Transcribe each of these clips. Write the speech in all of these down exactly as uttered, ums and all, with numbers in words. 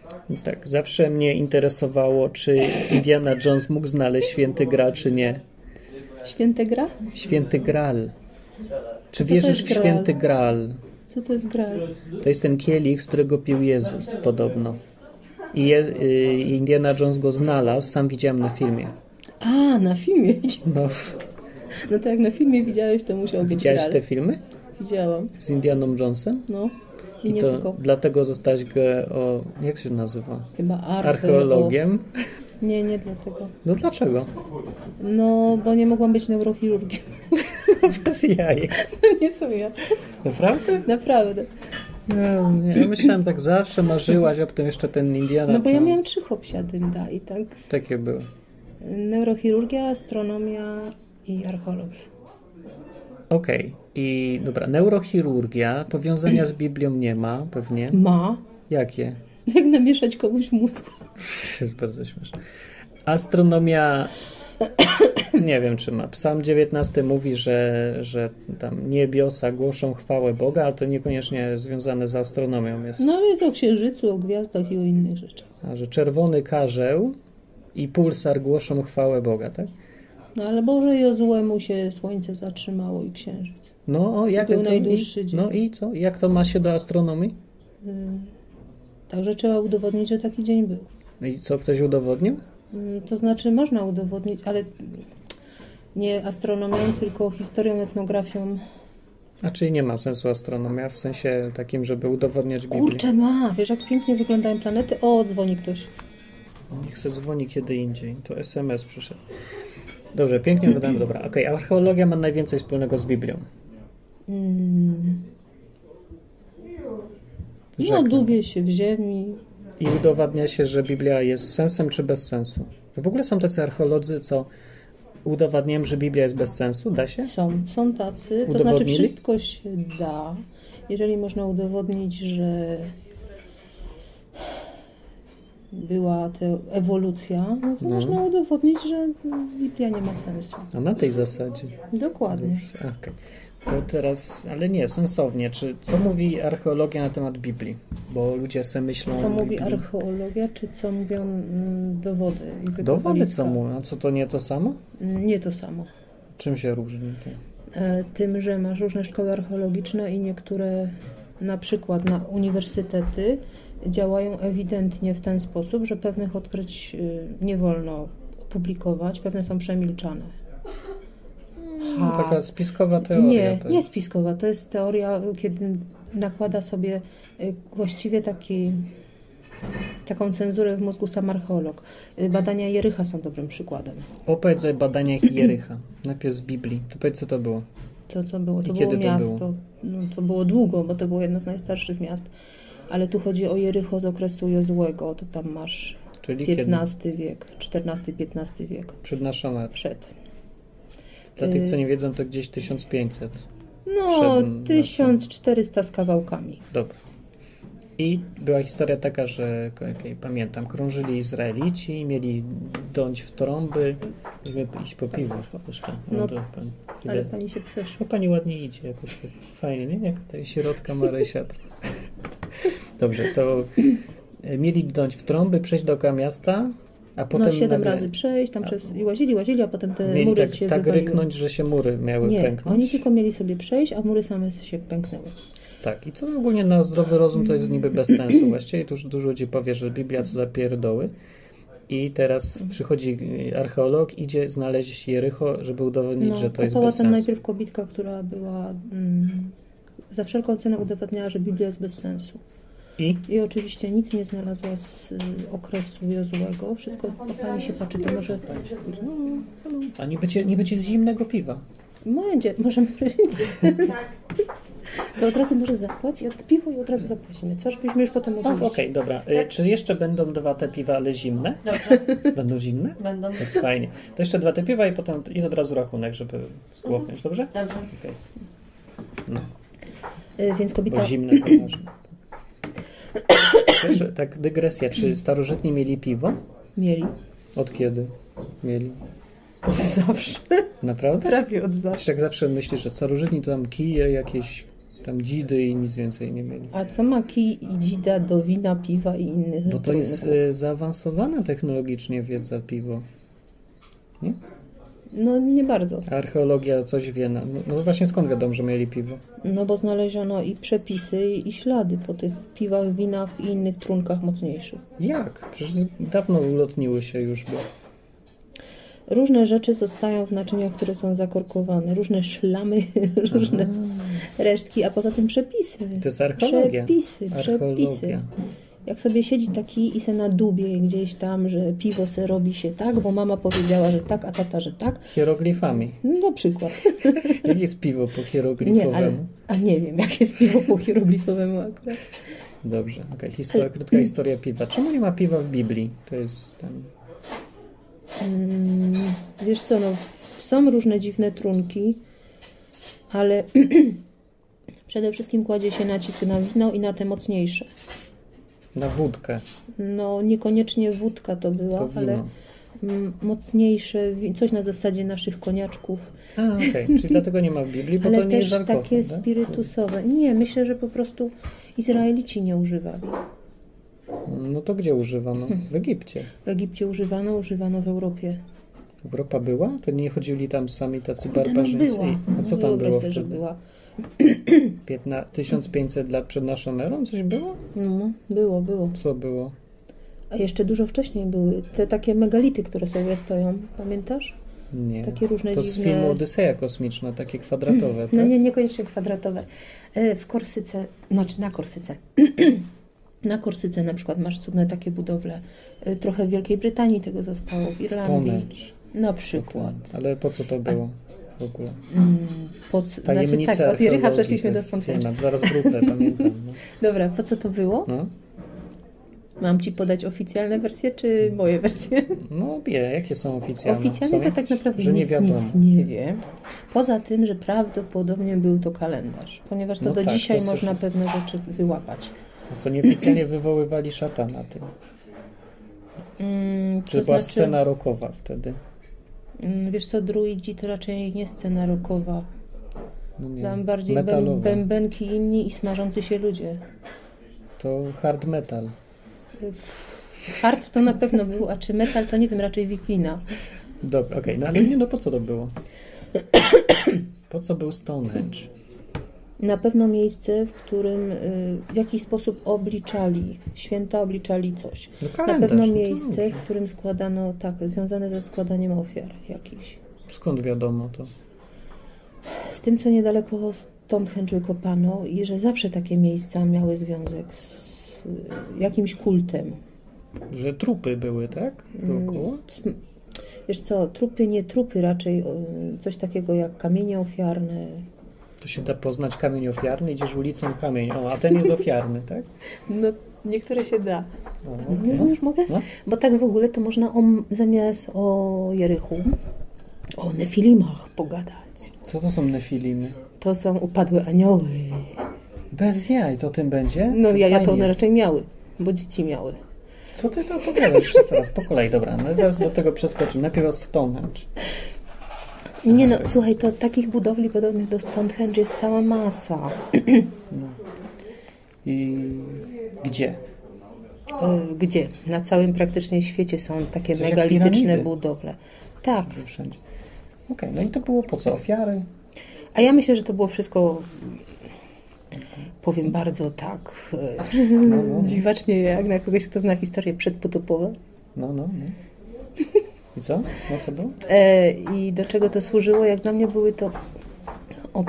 Więc tak, zawsze mnie interesowało, czy Indiana Jones mógł znaleźć święty Graal, czy nie. Święty Graal? Święty Graal. Czy Co to wierzysz jest w święty Graal? Co to jest Graal? To jest ten kielich, z którego pił Jezus, podobno. I je, y, Indiana Jones go znalazł, sam widziałem na filmie. A, na filmie widziałem. No. No to jak na filmie widziałeś, to musiał być Widziałeś Graal. te filmy? Widziałam. Z Indianą Jonesem? No. I, I nie to tylko. dlatego zostałeś geo... Jak się nazywa? Chyba archeo... Archeologiem? Nie, nie dlatego. No dlaczego? No, bo nie mogłam być neurochirurgiem. Bez jaj. Nie są ja. Naprawdę? Naprawdę. No, nie. Ja myślałem, tak zawsze marzyłaś, a potem jeszcze ten Indiana No bo Jones. ja miałam trzy hopsiadynda i tak. Takie były. Neurochirurgia, astronomia i archeologia. Okej. Okay. I dobra, neurochirurgia, powiązania z Biblią nie ma, pewnie. Ma. Jakie? Jak namieszać komuś mózgu. Bardzo śmieszne. Astronomia, nie wiem czy ma. Psalm dziewiętnasty mówi, że, że tam niebiosa głoszą chwałę Boga, a to niekoniecznie związane z astronomią jest. No ale jest o księżycu, o gwiazdach i o innych rzeczach. A że czerwony karzeł i pulsar głoszą chwałę Boga, tak? No ale Boże Jozuemu się słońce zatrzymało i księżyc. No, o, jak był to, najdłuższy i, dzień. No i co? Jak to ma się do astronomii? Yy, także trzeba udowodnić, że taki dzień był. I co, ktoś udowodnił? Yy, to znaczy można udowodnić, ale nie astronomią, tylko historią, etnografią. A czyli nie ma sensu astronomia w sensie takim, żeby udowodniać Biblię? Kurczę ma! Wiesz jak pięknie wyglądają planety? O, dzwoni ktoś. Niech se dzwoni kiedy indziej. To es em es przyszedł. Dobrze, pięknie wyglądają. Dobra, okej. Okay. Archeologia ma najwięcej wspólnego z Biblią. Mm. No, Rzeknę. dubie się w ziemi. I udowadnia się, że Biblia jest sensem czy bez sensu. W ogóle są tacy archeolodzy, co udowadniają, że Biblia jest bez sensu. Da się? Są, są tacy. To Udowodnili? znaczy wszystko się da. Jeżeli można udowodnić, że była ta ewolucja, no to No. można udowodnić, że Biblia nie ma sensu. A na tej zasadzie. Dokładnie. Okay. To teraz, ale nie, sensownie. Czy, co mówi archeologia na temat Biblii? Bo ludzie sobie myślą... Co mówi Biblii. archeologia, czy co mówią mm, dowody? I Dowody co mówią? A co, to nie to samo? Nie to samo. Czym się różni to? E, Tym, że masz różne szkoły archeologiczne i niektóre, na przykład na uniwersytety, działają ewidentnie w ten sposób, że pewnych odkryć y, nie wolno publikować, pewne są przemilczane. No, taka spiskowa teoria. Nie, to nie jest. spiskowa. To jest teoria, kiedy nakłada sobie y, właściwie taki, taką cenzurę w mózgu sam archeolog. Y, Badania Jericha są dobrym przykładem. Opowiedz o badaniach Jericha. Najpierw z Biblii. To powiedz, co to było. Co to było? To I było kiedy to miasto. było? No, to było długo, bo to było jedno z najstarszych miast. Ale tu chodzi o Jericho z okresu Jozłego. To tam masz Czyli piętnasty wiek, czternasty piętnasty wiek. Przed naszą erą. Przed. Dla tych, co nie wiedzą, to gdzieś tysiąc pięćset. No, Przed tysiąc czterysta z kawałkami. Dobra. I była historia taka, że okay, pamiętam, krążyli Izraelici, mieli dąć w trąby, żeby iść po piwo jeszcze. No, No, to pan, ale pani się przeszła. no pani ładnie idzie jakoś tak fajnie, nie? Jak ta środka Marysia. Dobrze, to mieli dąć w trąby, przejść dookoła miasta, a potem... No, siedem nagle razy przejść, tam przez... i łazili, łazili, a potem te mieli mury tak, się tak wywaliły. ryknąć, że się mury miały Nie, pęknąć. oni tylko mieli sobie przejść, a mury same się pęknęły. Tak, i co ogólnie na zdrowy rozum to jest niby bez sensu. Właściwie dużo, dużo ludzi powie, że Biblia co za pierdoły. I teraz przychodzi archeolog, idzie znaleźć Jericho, żeby udowodnić, No, że to jest kopała bez tam sensu. najpierw kobitka, która była mm, za wszelką cenę udowadniała, że Biblia jest bez sensu. I? I oczywiście nic nie znalazła z y, okresu Jozłego. Wszystko, a pani się patrzy, to może... No, halo. A nie będzie, nie będzie z zimnego piwa. Będzie, możemy... To od razu może zapłać i od piwo i od razu zapłacimy. Co, żebyśmy już potem mogli Okej, iść. okay, dobra. Tak. Czy jeszcze będą dwa te piwa, ale zimne? Dobrze. Będą zimne? Będą. Tak, fajnie. To jeszcze dwa te piwa i potem i od razu rachunek, żeby zgłowniać, dobrze? Dobrze. Okay. No, Y, Więc kobieta... bo zimne to ważne. Wiesz, tak dygresja. Czy starożytni mieli piwo? Mieli. Od kiedy mieli? Od zawsze. Naprawdę? Prawie od zawsze. Też jak zawsze myślisz, że starożytni to tam kije jakieś tam dzidy i nic więcej nie mieli. A co ma kij i dzida do wina, piwa i innych? Bo to jest y, zaawansowana technologicznie wiedza piwo. Nie? No nie bardzo. Archeologia coś wie. No, no właśnie skąd wiadomo, że mieli piwo? No bo znaleziono i przepisy, i ślady po tych piwach, winach i innych trunkach mocniejszych. Jak? Przecież dawno ulotniły się już. Bo... Różne rzeczy zostają w naczyniach, które są zakorkowane. Różne szlamy, różne Aha. resztki, a poza tym przepisy. To jest archeologia. Przepisy, Archeologia. przepisy. Jak sobie siedzi taki i se na dubie gdzieś tam, że piwo se robi się tak, bo mama powiedziała, że tak, a tata, że tak. Hieroglifami. Na przykład. Jak jest piwo po hieroglifowemu? Nie, ale, a nie wiem, jak jest piwo po hieroglifowemu akurat. Dobrze, okej. Okay. Historia, krótka historia piwa. Czemu nie ma piwa w Biblii? To jest tam... Hmm, wiesz co, no, są różne dziwne trunki, ale przede wszystkim kładzie się nacisk na wino i na te mocniejsze. Na wódkę. No niekoniecznie wódka to była, To ale m, mocniejsze, wi- coś na zasadzie naszych koniaczków. A, okej. Okay. Czyli dlatego nie ma w Biblii, bo ale to nie też jest alkohol, takie tak? spirytusowe. Nie, myślę, że po prostu Izraelici nie używali. No to gdzie używano? W Egipcie. W Egipcie używano, używano w Europie. Europa była? To nie chodzili tam sami tacy Kurde, no barbarzyńcy? była. A co tam Wyobraź było sobie, że wtedy? była. piętnaście, tysiąc pięćset lat przed naszą erą? Coś było? No, było, było. Co było? A jeszcze dużo wcześniej były te takie megality, które sobie stoją. Pamiętasz? Nie. Takie różne to dziwne... z filmu Odyseja Kosmiczna, takie kwadratowe, tak? No nie, niekoniecznie kwadratowe. E, W Korsyce, znaczy na Korsyce. Na Korsyce na przykład masz cudne takie budowle. E, Trochę w Wielkiej Brytanii tego zostało, w Irlandii. Stonehenge. Na przykład. Ale po co to było w ogóle? Mm, po, co- znaczy Tajemnica tak, od Jericha archeologii przeszliśmy to do jest Stonehenge. temat. Zaraz wrócę, pamiętam. No. Dobra, po co to było? No. Mam Ci podać oficjalne wersje, czy moje wersje? No wie, jakie są oficjalne? Oficjalnie są to tak naprawdę że nie nikt wiadomo. nic nie wie. Poza tym, że prawdopodobnie był to kalendarz, ponieważ to No do tak, dzisiaj to można słyszę. pewne rzeczy wyłapać. A co nieoficjalnie wywoływali szatana tym. Mm, Czy to była znaczy, scena rockowa wtedy? mm, wiesz co, druidzi to raczej nie scena rockowa. No nie, Tam bardziej bęb, metalowa. bębenki inni i smażący się ludzie. To hard metal. Hard to na pewno był, a czy metal to nie wiem, raczej wiklina. Dobra, okej, no ale nie, no po co to było? Po co był Stonehenge? Na pewno miejsce, w którym y, w jakiś sposób obliczali, święta obliczali coś. No Na kalendarz, pewno no to miejsce, dobrze. w którym składano, tak, związane ze składaniem ofiar jakichś. Skąd wiadomo to? Z tym, co niedaleko Stonehenge kopano i że zawsze takie miejsca miały związek z y, jakimś kultem. Że trupy były, tak? Dookoła? Mm, Wiesz co, trupy, nie trupy, raczej o, coś takiego jak kamienie ofiarne. To się da poznać kamień ofiarny, idziesz ulicą kamień. O, a ten jest ofiarny, tak? No, niektóre się da. O, No, okay. już mogę? No. Bo tak w ogóle to można o, zamiast o Jerichu, o Nefilimach pogadać. Co to są nefilimy? To są upadłe anioły. Bez jaj, to tym będzie? No to jaja to fajnie one jest. raczej miały, bo dzieci miały. Co ty to opowiadasz? Wszyscy raz po kolei, dobra. No zaraz do tego przeskoczymy. Najpierw o Stonehenge. Nie no, słuchaj, to takich budowli podobnych do Stonehenge jest cała masa. No. I gdzie? E, Gdzie? Na całym praktycznie świecie są takie Coś jak megalityczne piramidy. budowle. Tak. Że wszędzie. Okej, no i to było po co? Ofiary? A ja myślę, że to było wszystko, powiem bardzo tak, e, No, no, dziwacznie, jak na kogoś, kto zna historię przedpotopowe. no, no. no. I co? No co było? E, I do czego to służyło? Jak dla mnie były to... O,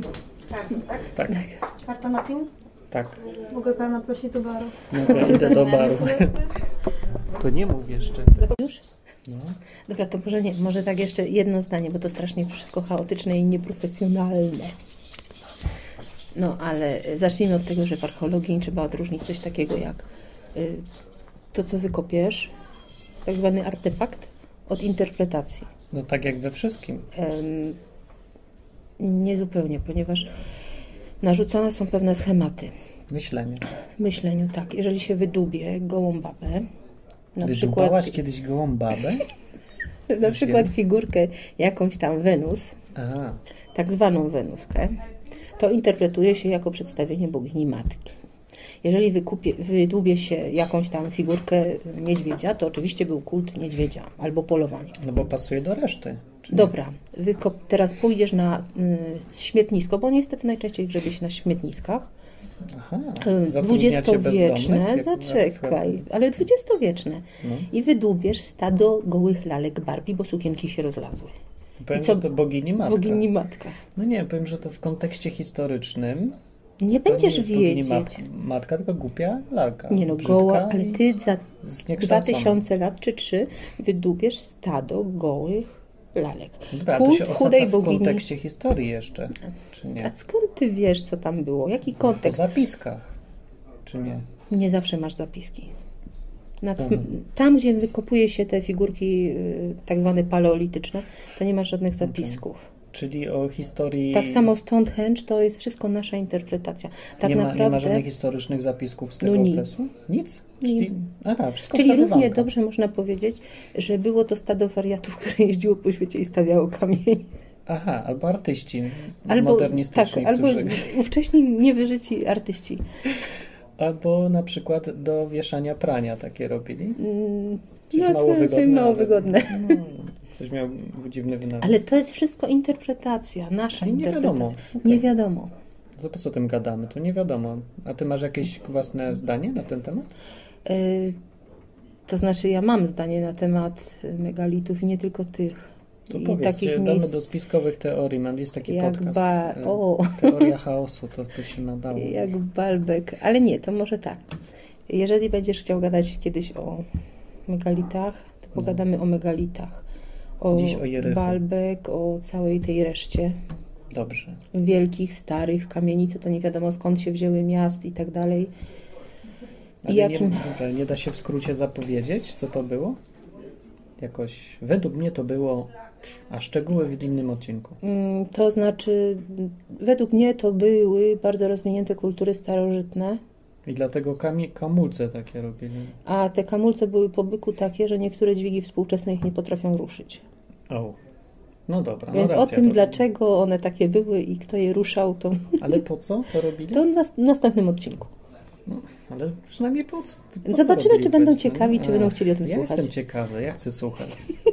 Tak, Karta na PIN? tak. Mogę pana prosić do baru. No to idę do baru. To nie mów jeszcze. już? No. Dobra, to może nie, może tak jeszcze jedno zdanie, bo to strasznie wszystko chaotyczne i nieprofesjonalne. No, ale zacznijmy od tego, że w archeologii trzeba odróżnić coś takiego jak y, to, co wykopiesz, tak zwany artefakt, od interpretacji. No tak jak we wszystkim. Em, nie zupełnie, ponieważ narzucane są pewne schematy Myślenie. w myśleniu. Tak, jeżeli się wydubie gołą babę, na Wydubałaś przykład, kiedyś gołą babę? na z przykład ziemi? figurkę jakąś tam Wenus, A, tak zwaną Wenuskę, to interpretuje się jako przedstawienie bogini matki. Jeżeli wykupie, wydłubie się jakąś tam figurkę niedźwiedzia, to oczywiście był kult niedźwiedzia albo polowanie. No bo pasuje do reszty. Dobra, wykop, teraz pójdziesz na y, śmietnisko, bo niestety najczęściej grzebie się na śmietniskach. Aha, dwudziestowieczne, zaczekaj, ale dwudziestowieczne. No. I wydłubiesz stado gołych lalek Barbie, bo sukienki się rozlazły. Powiem, I co? Że to bogini matka. Bogini matka. No nie, powiem, że to w kontekście historycznym nie będziesz nie wiedzieć. Mat, matka, tylko głupia lalka. Nie no, goła, ale ty za dwa tysiące lat czy trzy wydłubiesz stado gołych lalek. Dobra, to się osadza w bogini... kontekście historii jeszcze, czy nie? A skąd ty wiesz, co tam było? Jaki kontekst? W zapiskach, czy nie? Nie zawsze masz zapiski. Na cm- tam, gdzie wykopuje się te figurki y, tak zwane paleolityczne, to nie masz żadnych zapisków. Okay. Czyli o historii... Tak samo Stonehenge to jest wszystko nasza interpretacja. Tak nie, ma, naprawdę... nie ma żadnych historycznych zapisków z tego no okresu? Nic? Czyli, aha, wszystko Czyli równie dobrze można powiedzieć, że było to stado wariatów, które jeździło po świecie i stawiało kamień. Aha, albo artyści albo, modernistyczni. Tak, którzy... albo ówcześni niewyżyci artyści. Albo na przykład do wieszania prania takie robili. Mm, coś no, mało wygodne. Mało wygodne. No, coś miał dziwny wynalazek. Ale to jest wszystko interpretacja, nasza nie interpretacja. Wiadomo. Nie wiadomo. To po co o tym gadamy? To nie wiadomo. A ty masz jakieś własne zdanie na ten temat? Yy, to znaczy ja mam zdanie na temat megalitów i nie tylko tych. To I powiedz, takich damy miejsc, do spiskowych teorii. Mam jest taki jak podcast. Ba- o. Teoria chaosu, to by się nadało. Jak Balbek. Ale nie, to może tak. Jeżeli będziesz chciał gadać kiedyś o megalitach, to no. pogadamy o megalitach. O, Dziś o Jerychu. Balbek, o całej tej reszcie. Dobrze. Wielkich, starych kamienic, to nie wiadomo skąd się wzięły miast i tak dalej. Ale I jakim... nie, nie da się w skrócie zapowiedzieć, co to było? Jakoś, według mnie to było, a szczegóły w innym odcinku. To znaczy, według mnie to były bardzo rozwinięte kultury starożytne. I dlatego kamie, kamulce takie robili. A te kamulce były po byku takie, że niektóre dźwigi współczesne ich nie potrafią ruszyć. O, no dobra. Więc no racja, o tym, to... dlaczego one takie były i kto je ruszał, to... Ale po co to robili? To na następnym odcinku. No, ale przynajmniej po co? Po Zobaczymy, co czy będą obecnie? ciekawi, A, czy będą chcieli o tym ja słuchać. Jestem ciekawy, ja chcę słuchać.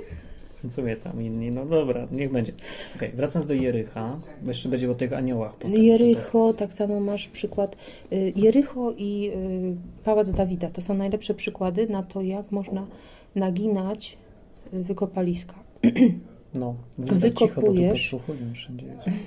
Co mnie tam inni? No dobra, niech będzie. Okay, wracając do Jericha, bo jeszcze będzie o tych aniołach. Potem. Jericho, tak samo masz przykład. Jericho i Pałac Dawida to są najlepsze przykłady na to, jak można naginać wykopaliska. No, wykopujesz, cicho, bo tu podsłuchują wszędzie.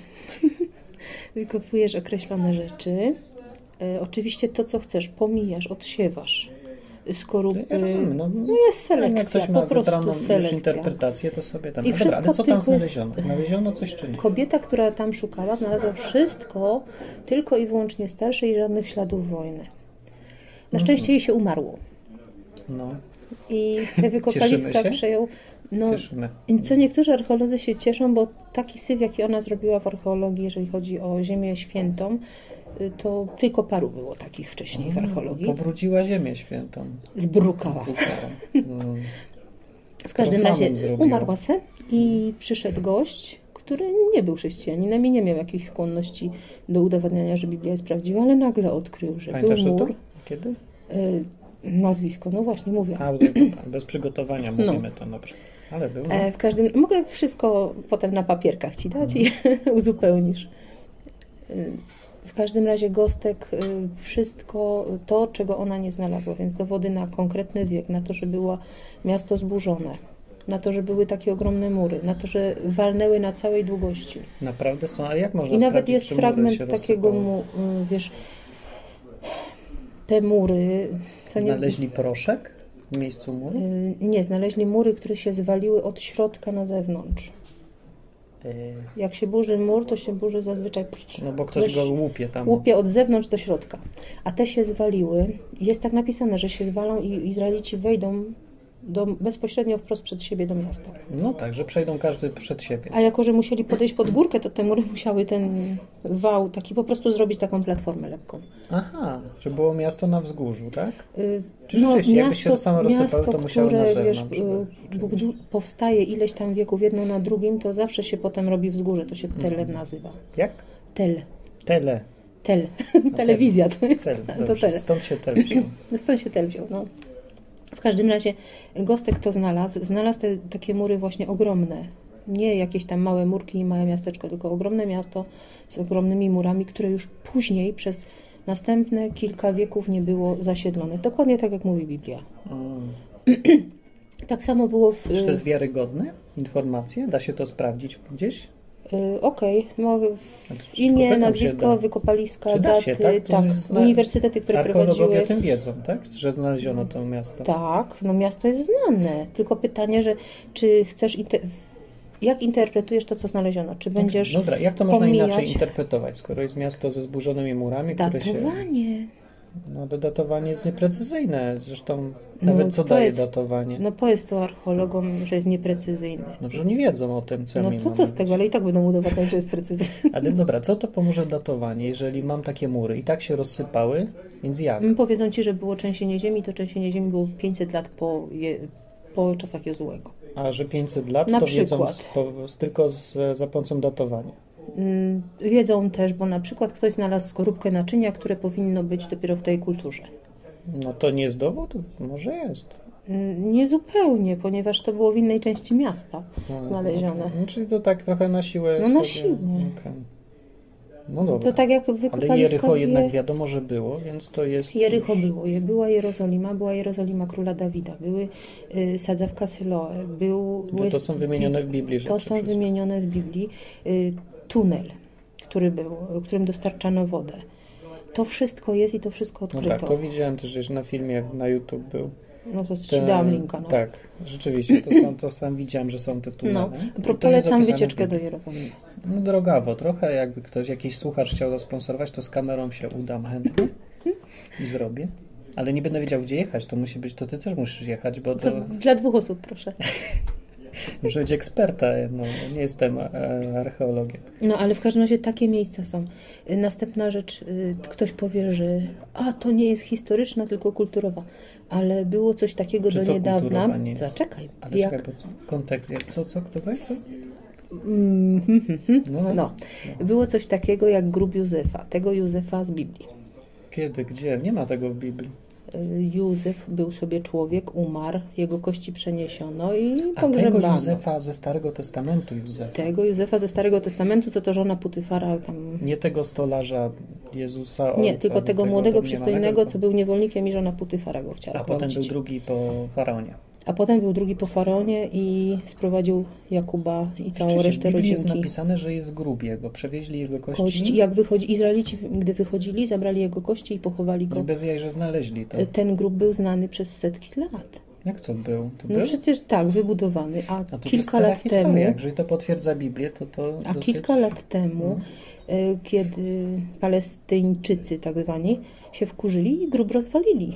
Wykopujesz określone rzeczy. E, oczywiście to, co chcesz, pomijasz, odsiewasz. Skorupy. Ja rozumiem, no, no jest selekcja, jak ktoś ma po prostu selekcja. interpretację, to sobie tam... I no dobra, ale co tam znaleziono? Jest... Znaleziono coś czy nie? Kobieta, która tam szukała, znalazła wszystko, tylko i wyłącznie starsze i żadnych śladów wojny. Na szczęście mhm. jej się umarło. No. I te wykopaliska przejął... No, Cieszymy. co niektórzy archeolodzy się cieszą, bo taki syf, jaki ona zrobiła w archeologii, jeżeli chodzi o Ziemię Świętą, to tylko paru było takich wcześniej w archeologii. Pobrudziła Ziemię Świętą. Zbrukała. Zbrukała. Mm. W każdym razie umarła se i przyszedł gość, który nie był chrześcijaninem i nie miał jakichś skłonności do udowadniania, że Biblia jest prawdziwa, ale nagle odkrył, że Pamiętasz był mur. To? Kiedy? Y, nazwisko, no właśnie, mówię. A, bez przygotowania mówimy no. to dobrze. Ale był. No. E, w każdym, mogę wszystko potem na papierkach ci dać mm. i uzupełnisz. Y, W każdym razie Gostek wszystko to, czego ona nie znalazła, więc dowody na konkretny wiek, na to, że było miasto zburzone, na to, że były takie ogromne mury, na to, że walnęły na całej długości. Naprawdę są, ale jak można I nawet jest czy fragment takiego, mu, wiesz, te mury... To Znaleźli nie, proszek w miejscu muru? Nie, znaleźli mury, które się zwaliły od środka na zewnątrz. Jak się burzy mur, to się burzy zazwyczaj... No bo ktoś go łupie tam. Łupie od zewnątrz do środka. A te się zwaliły. Jest tak napisane, że się zwalą i Izraelici wejdą do, bezpośrednio wprost przed siebie do miasta. No tak, że przejdą każdy przed siebie. A jako, że musieli podejść pod górkę, to te mury musiały ten wał taki po prostu zrobić taką platformę lekką. Aha, że było miasto na wzgórzu, tak? Yy, Czy rzeczywiście, no, jakby się to samo rozsypało, to musiało które, na zewnątrz. Wiesz, yy, powstaje ileś tam wieków jedno na drugim, to zawsze się potem robi wzgórze. To się Tel nazywa. Jak? Tel. Tele. Tel. Telewizja to jest. Tel, to dobrze. tele. Stąd się tel wziął. Stąd się tel wziął, no. W każdym razie Gostek to znalazł. Znalazł te takie mury właśnie ogromne. Nie jakieś tam małe murki i małe miasteczko, tylko ogromne miasto z ogromnymi murami, które już później przez następne kilka wieków nie było zasiedlone. Dokładnie tak, jak mówi Biblia. Mm. Tak samo było w... Czy to jest wiarygodne informacje? Da się to sprawdzić gdzieś? Yy, Okej, okay. Znaczy, imię, pytam nazwisko, się, wykopaliska, czy da daty, się, tak? To tak. jest na- Uniwersytety, które Archeologowie prowadziły... o tym wiedzą, tak? Że znaleziono to miasto. Tak, no miasto jest znane. Tylko pytanie, że czy chcesz... Inter... Jak interpretujesz to, co znaleziono? Czy będziesz Dobra, jak to można pomijać... inaczej interpretować, skoro jest miasto ze zburzonymi murami, które się... Datowanie. No ale datowanie jest nieprecyzyjne. Zresztą No, nawet co daje powiedz- datowanie? No powiedz to archeologom, że jest nieprecyzyjny. No, że nie wiedzą o tym, co No mi to mamy co z tego, ale i tak będą udowadniać, że jest precyzyjny. Ale dobra, co to pomoże datowanie, jeżeli mam takie mury i tak się rozsypały, więc jak? Powiedzą ci, że było trzęsienie ziemi, to trzęsienie ziemi było pięćset lat po, je, po czasach Jozułego. A że pięćset lat Na to wiedzą przykład. z, po, z, tylko z, za pomocą datowania. Mm, Wiedzą też, bo na przykład ktoś znalazł skorupkę naczynia, które powinno być dopiero w tej kulturze. No to nie jest dowód? Może jest. Mm, Niezupełnie, ponieważ to było w innej części miasta No, znalezione. okay. No, czyli to tak trochę na siłę No na sobie... siłę. Okay. No dobra. To tak jak Ale wykopaliska Jericho w jednak Je- wiadomo, że było, więc to jest... Jericho już- było. Je- Była Jerozolima, była Jerozolima króla Dawida, były y, sadzawka Syloe, był... No to są wymienione w Biblii rzeczy. To są wszystko. wymienione w Biblii. Y, tunel, który był, którym dostarczano wodę. To wszystko jest i to wszystko No odkryto. tak, to widziałem też, że na filmie na YouTube był. No to ci Ten- dałam linka. No. Tak, rzeczywiście, to, są, to sam widziałem, że są te tunele. No. I to jest Polecam zapisane w wycieczkę do Biblii. Jerozolimy. No drogawo, trochę jakby ktoś, jakiś słuchacz chciał zasponsorować, to z kamerą się udam chętnie i zrobię. Ale nie będę wiedział, gdzie jechać, to musi być, to ty też musisz jechać, bo to To dla dwóch osób, proszę. muszę być eksperta, no, nie jestem e, archeologiem. No ale w każdym razie takie miejsca są. Y, Następna rzecz, y, ktoś powie, że a to nie jest historyczna, tylko kulturowa. Ale było coś takiego Że do co niedawna. kulturowa nie jest? Zaczekaj. Ale jak... czekaj, bo kontekst, jak- co, co, kto wie? Co? Mm, hmm, hmm, hmm. No, no. No. Było coś takiego jak grób Józefa. Tego Józefa z Biblii. Kiedy, gdzie? Nie ma tego w Biblii. Y, Józef był sobie człowiek, umarł, jego kości przeniesiono i A tego pogrzebano. Józefa ze Starego Testamentu Józefa. Tego Józefa ze Starego Testamentu, co to żona Putyfara tam... Nie tego stolarza Jezusa Nie, ojca, tylko tego młodego, domniemanego, przystojnego, co był niewolnikiem i żona Putyfara go chciała A potem zgwałcić. był drugi po Faraonie. A potem był drugi po Faraonie i sprowadził Jakuba i całą Rzeczywiście, resztę w Biblii jest rodzinki. napisane, że jest grób jego. Przewieźli jego kości, Kości, jak wychodzi, Izraelici, gdy wychodzili, zabrali jego kości i pochowali i go. bez jaj, że znaleźli to. Ten grób był znany przez setki lat. Jak to był? To No był? przecież tak, wybudowany, a, A to kilka jest stara lat historia. temu, Jeżeli to potwierdza Biblię, to to a dosyć... kilka lat temu, No. y, kiedy Palestyńczycy tak zwani się wkurzyli i grób rozwalili.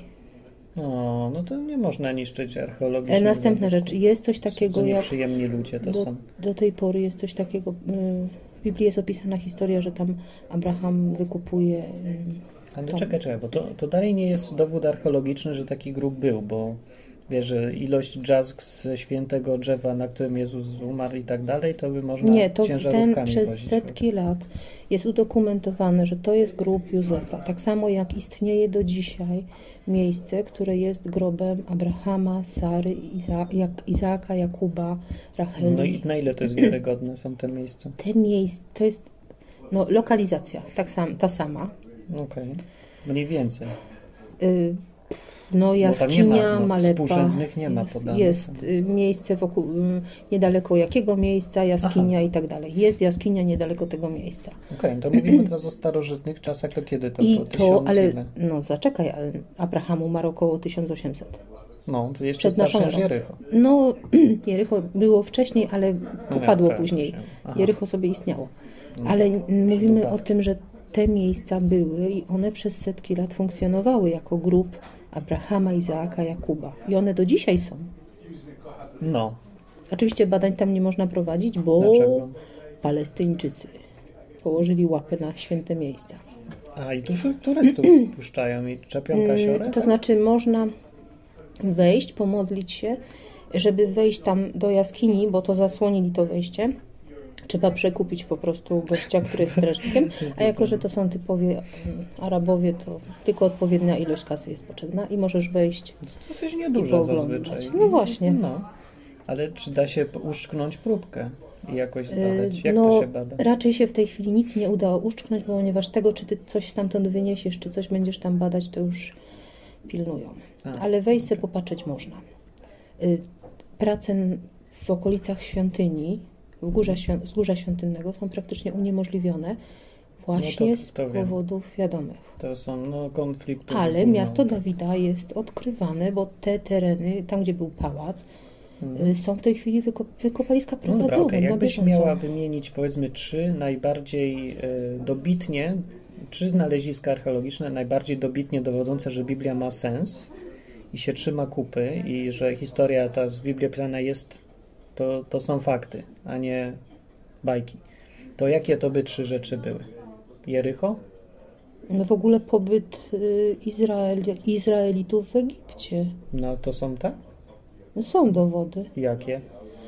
O, no to nie można niszczyć archeologicznie. E, Następna rzecz, jest coś takiego Co jak... nieprzyjemni ludzie to Do, są. do tej pory jest coś takiego, y, w Biblii jest opisana historia, że tam Abraham wykupuje... y, Ale to- czekaj, czekaj, bo to, to dalej nie jest dowód archeologiczny, że taki grób był, bo wiesz, że ilość drzazg ze świętego drzewa, na którym Jezus umarł i tak dalej, to by można Nie, to ten ciężarówkami przez wozić. setki lat jest udokumentowane, że to jest grób Józefa. Tak samo jak istnieje do dzisiaj miejsce, które jest grobem Abrahama, Sary, Iza, jak, Izaaka, Jakuba, Racheli. No i na ile to jest wiarygodne są te miejsca? Te miejsce, to jest no, lokalizacja, tak sam, ta sama. Okej, mniej więcej. Y, No jaskinia, nie ma, no, Malepa, współrzędnych nie ma jest, podanych. jest y, miejsce wokół, y, niedaleko jakiego miejsca, jaskinia i tak dalej. Jest jaskinia niedaleko tego miejsca. Okej, to mówimy teraz o starożytnych czasach, to kiedy to I było? to, Tysiąc ale ile? no zaczekaj, ale Abraham umarł około tysiąc osiemset. No, to jeszcze Przed naszą starsze niż erą. Jericho. No, Jericho było wcześniej, ale No, upadło tak, później. się- aha. Jericho sobie istniało. No Ale tak, mówimy upadło. o tym, że te miejsca były i one przez setki lat funkcjonowały jako grób Abrahama, Izaaka, Jakuba. I one do dzisiaj są. No, Oczywiście badań tam nie można prowadzić, bo dlaczego? Palestyńczycy położyli łapę na święte miejsca. A i dużo turystów puszczają i czepią kasiorę? Mm, To znaczy można wejść, pomodlić się, żeby wejść tam do jaskini, bo to zasłonili to wejście. Trzeba przekupić po prostu gościa, który jest strażnikiem, a jako, że to są typowi Arabowie, to tylko odpowiednia ilość kasy jest potrzebna i możesz wejść. To dosyć nieduże zazwyczaj. No właśnie. No. Ale czy da się uszczknąć próbkę i jakoś zbadać? Jak no, to się bada? Raczej się w tej chwili nic nie udało uszczknąć, ponieważ tego, czy ty coś stamtąd wyniesiesz, czy coś będziesz tam badać, to już pilnują. A, ale wejść okay. sobie popatrzeć można. Prace w okolicach świątyni, w górze, wzgórza świątynnego są praktycznie uniemożliwione właśnie no to, to z powodów wiem. wiadomych. To są no, konflikty. Ale miasto Dawida jest odkrywane, bo te tereny, tam gdzie był pałac, hmm. są w tej chwili wyko- wykopaliska prowadzone. No dobra, okay. Jakbyś miała wymienić powiedzmy trzy najbardziej y, dobitnie, trzy znaleziska archeologiczne najbardziej dobitnie dowodzące, że Biblia ma sens i się trzyma kupy i że historia ta z Biblii opisana jest, to, to są fakty, a nie bajki. To jakie to by trzy rzeczy były? Jericho? No w ogóle pobyt y, Izrael, Izraelitów w Egipcie. No to są tak? No są dowody. Jakie?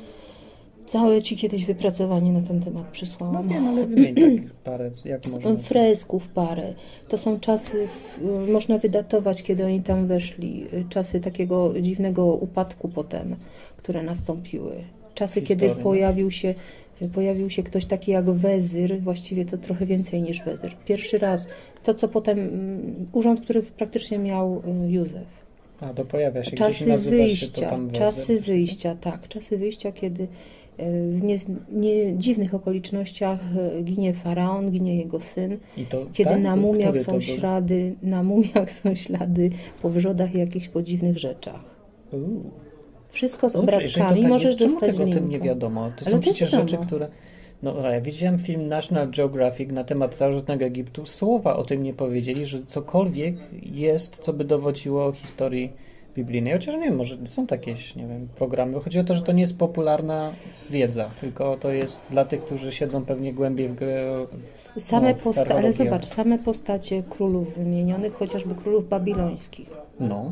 Całe ci kiedyś wypracowanie na ten temat przysłałam. No wiem, ale wymień tak parę, jak można. Fresków parę. To są czasy, w, można wydatować, kiedy oni tam weszli. Czasy takiego dziwnego upadku potem, które nastąpiły. Czasy, Historia. kiedy pojawił się, pojawił się ktoś taki jak Wezyr, właściwie to trochę więcej niż Wezyr. Pierwszy raz, to co potem, urząd, który praktycznie miał Józef. A, to pojawia się czasy gdzieś wyjścia, się to tam Wezyr, czasy wyjścia, tak, czasy wyjścia, kiedy w nie, nie dziwnych okolicznościach ginie faraon, ginie jego syn, I to, kiedy tak? na mumiach Który są ślady, na mumiach są ślady po wrzodach jakichś po dziwnych rzeczach. Uu. Wszystko z no, obrazkami, tak możesz jest, czemu dostać tego linka. o tym nie wiadomo? To Ale są to przecież wiadomo. rzeczy, które... No, ja widziałem film National Geographic na temat starożytnego Egiptu. Słowa o tym nie powiedzieli, że cokolwiek jest, co by dowodziło o historii biblijnej. Chociaż nie wiem, może są takie, nie wiem, programy. Chodzi o to, że to nie jest popularna wiedza, tylko to jest dla tych, którzy siedzą pewnie głębiej w, w Same no, w posta- ale zobacz, same postacie królów wymienionych, chociażby królów babilońskich. No.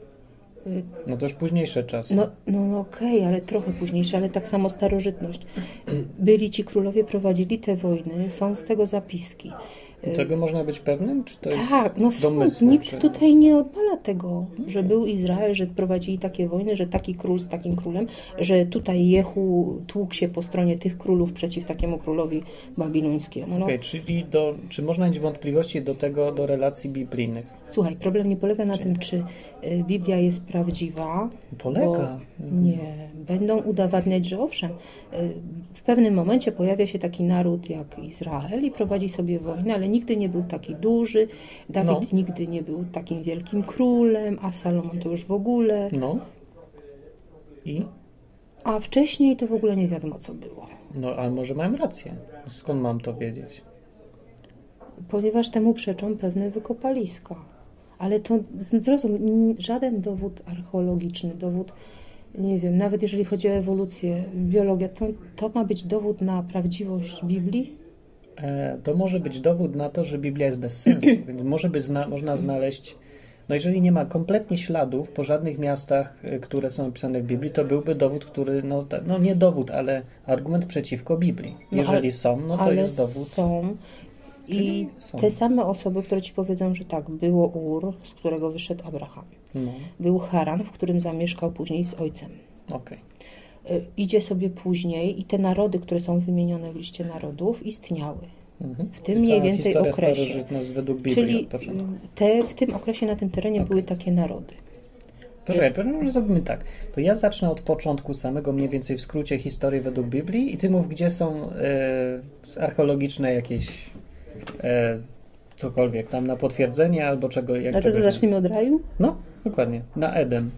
No to już późniejsze czasy. No, no, no okej, okay, ale trochę późniejsze, ale tak samo starożytność. Byli ci królowie, prowadzili te wojny, są z tego zapiski. I tego można być pewnym? Czy to tak, no jest domysł? Nikt czy... tutaj nie odbala tego, że był Izrael, że prowadzili takie wojny, że taki król z takim królem, że tutaj Jehu tłukł się po stronie tych królów przeciw takiemu królowi babilońskiemu. No. Okay, czyli do, czy można mieć wątpliwości do tego, do relacji biblijnych? Słuchaj, problem nie polega na czy... tym, czy Biblia jest prawdziwa. Polega. Nie. Będą udowadniać, że owszem, w pewnym momencie pojawia się taki naród jak Izrael i prowadzi sobie wojnę, ale nigdy nie był taki duży. Dawid no. nigdy nie był takim wielkim królem, a Salomon to już w ogóle. No. I? A wcześniej to w ogóle nie wiadomo, co było. No, ale może mam rację. Skąd mam to wiedzieć? Ponieważ temu przeczą pewne wykopaliska. Ale to, zrozum, żaden dowód archeologiczny, dowód, nie wiem, nawet jeżeli chodzi o ewolucję, biologię, to, to ma być dowód na prawdziwość Biblii? E, to może być dowód na to, że Biblia jest bez sensu. Więc może by zna, można znaleźć, no jeżeli nie ma kompletnie śladów po żadnych miastach, które są opisane w Biblii, to byłby dowód, który, no, no nie dowód, ale argument przeciwko Biblii. Jeżeli no, są, no to ale jest dowód. są. I te same osoby, które ci powiedzą, że tak, było Ur, z którego wyszedł Abraham. No. Był Haran, w którym zamieszkał później z ojcem. Okay. Idzie sobie później i te narody, które są wymienione w liście narodów, istniały. Mhm. W tym mniej więcej okresie. Według Biblii Czyli te, w tym okresie na tym terenie okay. były takie narody. Proszę, może zrobimy tak. To ja zacznę od początku samego, mniej więcej w skrócie historii według Biblii i ty mów, gdzie są e, archeologiczne jakieś e, cokolwiek tam na potwierdzenie albo czego. Jak A to co, zaczniemy od raju? No, dokładnie. Na Eden.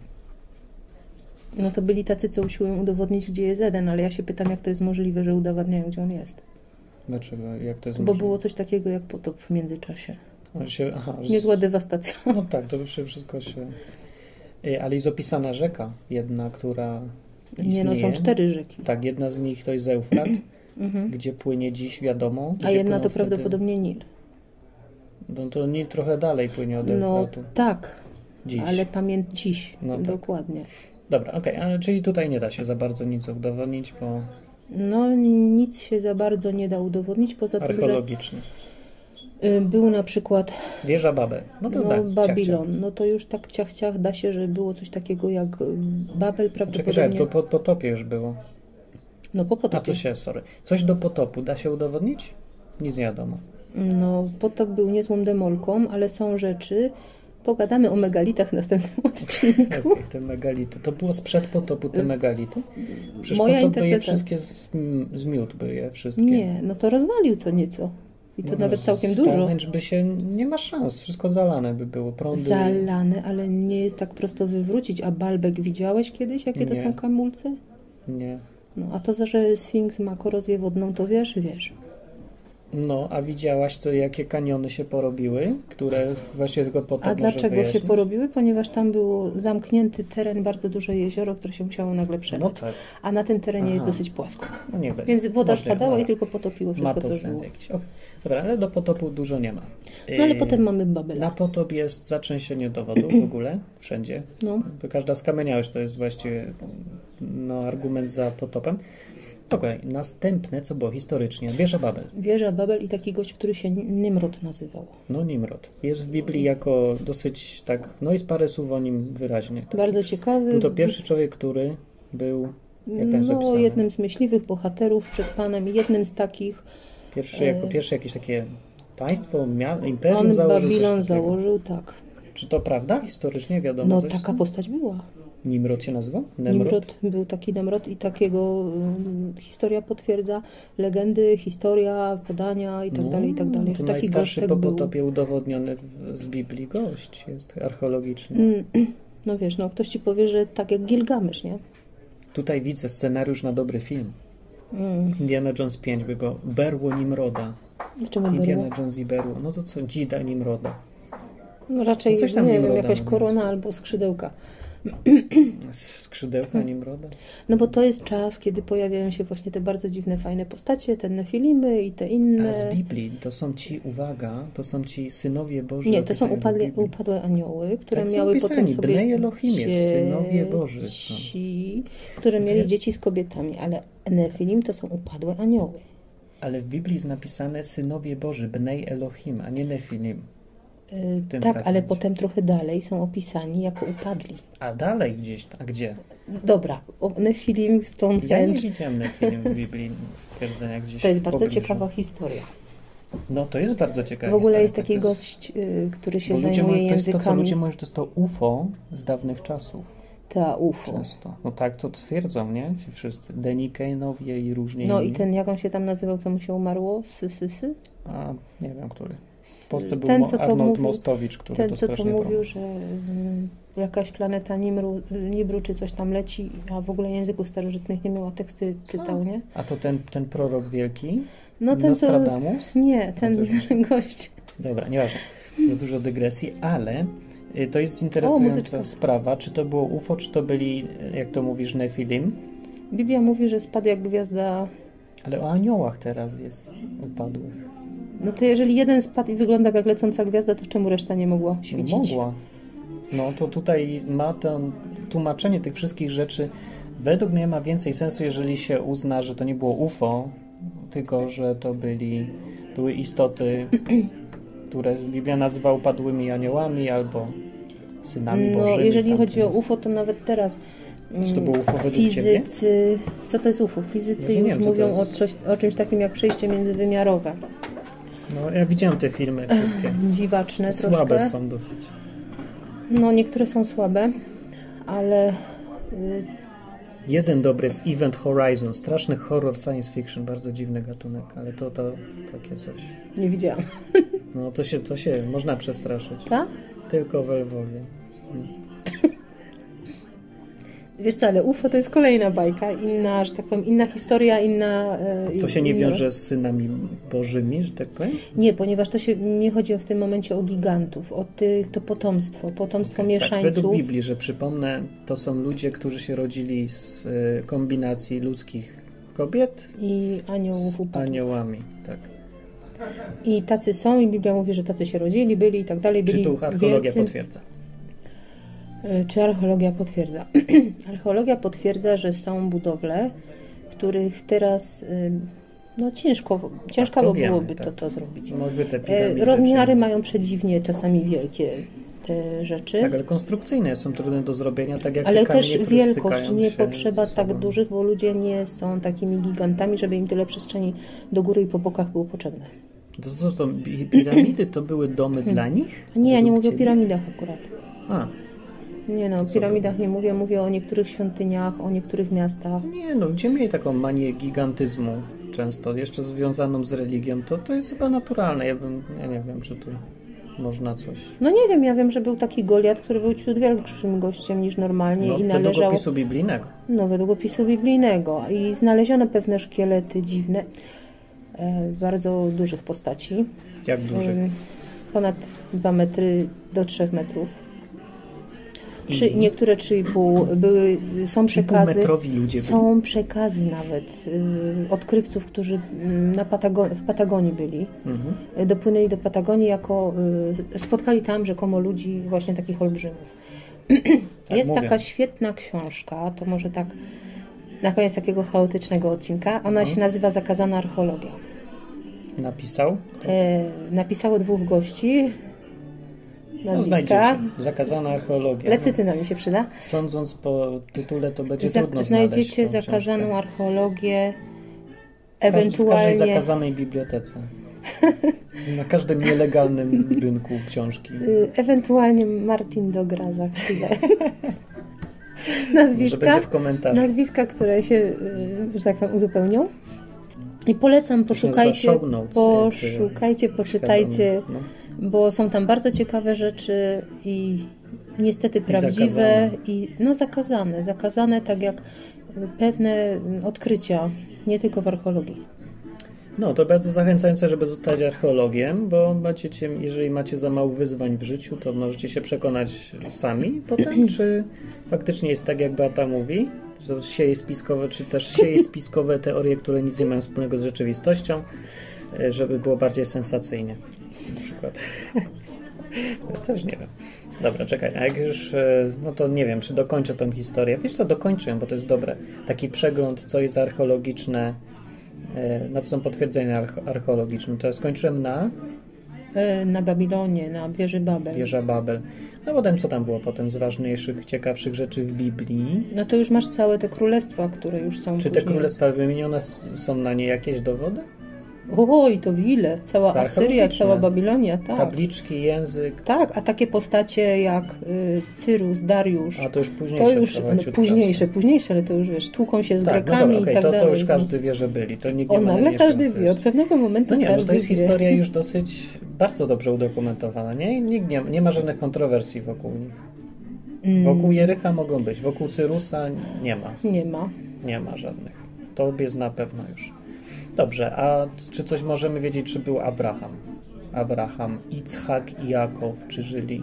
No to byli tacy, co usiłują udowodnić, gdzie jest Eden, ale ja się pytam, jak to jest możliwe, że udowadniają, gdzie on jest. Dlaczego? Jak to jest Bo możliwe? było coś takiego jak potop w międzyczasie. Się, aha, Niezła dewastacja. No tak, to już wszystko się... Ale jest opisana rzeka jedna, która istnieje. Nie, no są cztery rzeki. Tak, jedna z nich to jest Eufrat, mhm. gdzie płynie dziś, wiadomo. A jedna to wtedy... prawdopodobnie Nil. No to Nil trochę dalej płynie od Eufratu. No tak, dziś. ale pamięć dziś, no dokładnie. Tak. Dobra, okej, okay, ale czyli tutaj nie da się za bardzo nic udowodnić, bo No nic się za bardzo nie da udowodnić, poza tym, że Archeologiczny. y, był na przykład Wieża Babel. No to no, tak, Babilon. ciach, ciach. No to już tak ciach, ciach da się, że było coś takiego jak y, Babel Czekaj, prawdopodobnie. to po potopie już było. No po A potopie. to się, sorry. Coś do potopu da się udowodnić? Nic nie wiadomo. No potop był niezłą demolką, ale są rzeczy. Pogadamy o megalitach w następnym odcinku. Okay, te megality. To było sprzed potopu te megality? Przecież Moja potop by je interpretacja. wszystkie z, zmiótł by je wszystkie. Nie, no to rozwalił co nieco. I to No, nawet całkiem Stonehenge dużo. by się, nie ma szans, wszystko zalane by było, prądy. Zalane, ale nie jest tak prosto wywrócić. A Baalbek widziałeś kiedyś, jakie to Nie. są kamulce? Nie. No, a to, że Sfinks ma korozję wodną, to wiesz, wiesz. No, a widziałaś, co, jakie kaniony się porobiły, które właśnie tylko potop A może dlaczego się wyjaśnić? porobiły? Ponieważ tam było zamknięty teren, bardzo duże jezioro, które się musiało nagle przeleć. No tak, A na tym terenie jest Aha. dosyć płasko. no nie będzie. Więc woda Możliwe, spadała ale i tylko potopiło ma wszystko, to co sens było. jakiś. O, dobra, ale do potopu dużo nie ma. No ale Yy, potem mamy Babela. Na potop jest zatrzęsienie dowodu w ogóle, wszędzie. No. Bo każda skamieniałość to jest właściwie no, argument za potopem. Okej, następne, co było historycznie, wieża Babel. Wieża Babel i taki gość, który się Nimrod nazywał. No Nimrod. Jest w Biblii jako dosyć tak, no jest parę słów o nim wyraźnie. Taki, Bardzo ciekawy. był to pierwszy człowiek, który był, jak tam No, zapisane, jednym z myśliwych bohaterów przed Panem i jednym z takich. pierwszy, jako e, pierwszy jakieś takie państwo, mia- imperium On założył, coś Babilon takiego. założył, tak. Czy to prawda? Historycznie wiadomo No coś? taka postać była. Nimrod się nazywał? Nemrod? Nimrod był taki Nemrod i takiego um, historia potwierdza, legendy, historia, podania i tak No, dalej, i tak dalej. To Taki najstarszy gość po tak był. potopie udowodniony w, z Biblii gość jest archeologiczny. Mm, No wiesz, no ktoś ci powie, że tak jak Gilgamesz, nie? Tutaj widzę scenariusz na dobry film. Mm. Indiana Jones pięć by go berło Nimroda. Czemu Indiana było? Jones i berło. No to co? Dzida Nimroda. No raczej, No coś tam nie wiem, Nimroda jakaś mówią. korona albo skrzydełka. Skrzydełka Nimroda? No bo to jest czas, kiedy pojawiają się właśnie te bardzo dziwne, fajne postacie, te Nefilimy i te inne. A z Biblii to są ci, uwaga, to są ci synowie Boży. Nie, to są opisani w upadle, Biblii. upadłe anioły, które Tak są miały opisani. potem sobie Bnei Elohim jest, synowie Boży są. dzieci, które mieli Gdzie? dzieci z kobietami, ale Nefilim to są upadłe anioły. Ale w Biblii jest napisane synowie Boży, Bnei Elohim, a nie Nefilim. Yy, tym tak, fragmencie. ale potem trochę dalej są opisani jako upadli. A dalej gdzieś, a gdzie? Dobra, o Nefilim, Ja nie Stonehenge, widziałem Nefilim w Biblii stwierdzenia gdzieś to jest w bardzo pobliżu. ciekawa historia. No to jest bardzo ciekawe. W ogóle jest taki gość, yy, który się Bo ludzie zajmuje mówią, to jest to, co językami. ludzie mówią, że to jest to U F O z dawnych czasów. Ta U F O. Często. No tak to twierdzą, nie? Ci wszyscy. Denikeinowie i różni No i inni. ten, jak on się tam nazywał, co mu się umarło? Sysysy? A nie wiem, który. W Polsce był Ten, Mo- co to Arnold mówił- Mostowicz, który Ten, to co to strasznie mówił, brał. że mm, jakaś planeta Nimru, Nibru czy coś tam leci, a w ogóle języków starożytnych nie miała, teksty czytał, nie? A to ten, ten prorok wielki? No ten, co... Nostradamus? Nie, ten No to już gość. Dobra, nieważne. Za dużo dygresji, ale y, to jest interesująca muzyczka. sprawa. Czy to było U F O, czy to byli, jak to mówisz, Nefilim? Biblia mówi, że spadł jak gwiazda. Ale o aniołach teraz jest upadłych. No to jeżeli jeden spadł i wygląda jak lecąca gwiazda, to czemu reszta nie mogła No, świecić? mogła. No to tutaj ma to tłumaczenie tych wszystkich rzeczy. Według mnie ma więcej sensu, jeżeli się uzna, że to nie było U F O, tylko że to byli, były istoty, które Biblia nazywa upadłymi aniołami albo synami No bożymi. jeżeli tam chodzi o jest. U F O, to nawet teraz mm, Czy to było U F O według fizycy... Co to jest U F O? Fizycy Ja nie już wiem, co to mówią o, jest. coś, o czymś takim jak przejście międzywymiarowe. No ja widziałem te filmy wszystkie. Dziwaczne troszkę. Słabe są dosyć. No niektóre są słabe, ale y, Jeden dobry jest Event Horizon, straszny horror science fiction, bardzo dziwny gatunek, ale to, to takie coś. nie widziałam. No to się, to się można przestraszyć. Tak? Tylko we Lwowie. Wiesz co, ale U F O to jest kolejna bajka, inna, że tak powiem, inna historia, inna... y, To się nie inna- wiąże z synami bożymi, że tak powiem? Nie, ponieważ to się nie chodzi w tym momencie o gigantów, o tych, to potomstwo, potomstwo Tak, mieszańców. według Biblii, że przypomnę, to są ludzie, którzy się rodzili z y, kombinacji ludzkich kobiet I z aniołów upadłych. aniołami. Tak. I tacy są, i Biblia mówi, że tacy się rodzili, byli i tak dalej, byli Czy tu archeologia wielcy. potwierdza? Y, Czy archeologia potwierdza? Archeologia potwierdza, że są budowle, których teraz y, no ciężko, ciężko Tak, to byłoby wiemy, to, tak. to zrobić. Może te E, piramidy Rozmiary czy- mają przedziwnie czasami wielkie te rzeczy. Tak, ale konstrukcyjne są trudne do zrobienia, tak jak Ale te kamienie, też które wielkość, stykają nie się potrzeba ze tak sobą. dużych, bo ludzie nie są takimi gigantami, żeby im tyle przestrzeni do góry i po bokach było potrzebne. To co, to pi- piramidy to były domy dla nich? Nie, ja nie Według mówię o ciebie? piramidach akurat. A, Nie no, o co piramidach nie mówię, mówię o niektórych świątyniach, o niektórych miastach. nie no, gdzie mieli taką manię gigantyzmu często, jeszcze związaną z religią, to, to jest chyba naturalne. Ja bym, ja nie wiem, czy tu można coś... No nie wiem, ja wiem, że był taki Goliat, który był ciut większym gościem niż normalnie No, i według należał... opisu biblijnego. No, według opisu biblijnego. I znaleziono pewne szkielety dziwne, e, bardzo dużych postaci. Jak duży? E, ponad dwa metry do trzech metrów. Trzy, Mhm. Niektóre trzy i pół były, są przekazy. Półmetrowi ludzie byli. Są przekazy nawet y, odkrywców, którzy y, na Patago- w Patagonii byli. Mhm. Y, dopłynęli do Patagonii jako y, spotkali tam rzekomo ludzi właśnie takich olbrzymów. Tak Jest mówię. taka świetna książka, to może tak na koniec takiego chaotycznego odcinka. Ona Mhm. się nazywa Zakazana archeologia. Napisał? E, napisało dwóch gości. No Nazwiska. znajdziecie. Zakazana archeologia. Lecytyna mi się przyda. Sądząc po tytule, to będzie Za- trudno znajdziecie znaleźć tą zakazaną książkę. archeologię, W każdej- W każdej ewentualnie zakazanej bibliotece. Na każdym nielegalnym rynku książki. y, ewentualnie Martin Dogra za chwilę. Może Nazwiska, będzie w komentarzu. nazwiska, które się, y, że tak powiem, uzupełnią. I polecam, To się poszukajcie, nazywa show notes, poszukajcie, jakby poczytajcie, świadomy, bo są tam bardzo ciekawe rzeczy i niestety prawdziwe zakazane. i no zakazane, zakazane tak jak pewne odkrycia, nie tylko w archeologii. No, to bardzo zachęcające, żeby zostać archeologiem, bo będziecie, jeżeli macie za mało wyzwań w życiu, to możecie się przekonać sami potem, czy faktycznie jest tak, jak Beata mówi, że sieje spiskowe, czy też sieje spiskowe teorie, które nic nie mają wspólnego z rzeczywistością, żeby było bardziej sensacyjnie. Na przykład. Ja też nie wiem. Dobra, czekaj, a jak już, no to nie wiem, czy dokończę tą historię. Wiesz co, dokończę, bo to jest dobre. Taki przegląd, co jest archeologiczne, na co są potwierdzenia archeologiczne. To ja skończyłem na Na Babilonie, na wieży Babel. wieża Babel. No potem co tam było potem z ważniejszych, ciekawszych rzeczy w Biblii? No to już masz całe te królestwa, które już są Czy te później. królestwa wymienione s- są na nie jakieś dowody? Oj, to ile? Cała Asyria, Archeologiczne. cała Babilonia, tak. Tabliczki, język, Tak, a takie postacie jak y, Cyrus, Dariusz, a to już późniejsze. to już trochę no, ciut późniejsze, czasu. późniejsze, ale to już wiesz, tłuką się z Tak, no Grekami dobra, i okej, tak to, dalej. to już każdy więc- wie, że byli. To nikt nie O, ma nagle najmniejszych każdy wie, od wiesz. pewnego momentu No nie, no każdy to jest wie. historia już dosyć bardzo dobrze udokumentowana, nie? Nikt nie, nie ma żadnych kontrowersji wokół nich. Mm, Wokół Jericha mogą być, wokół Cyrusa nie ma. Nie ma. Nie ma żadnych. To jest na pewno już. Dobrze, a czy coś możemy wiedzieć, czy był Abraham? Abraham, Ichak i Jakow, czy żyli?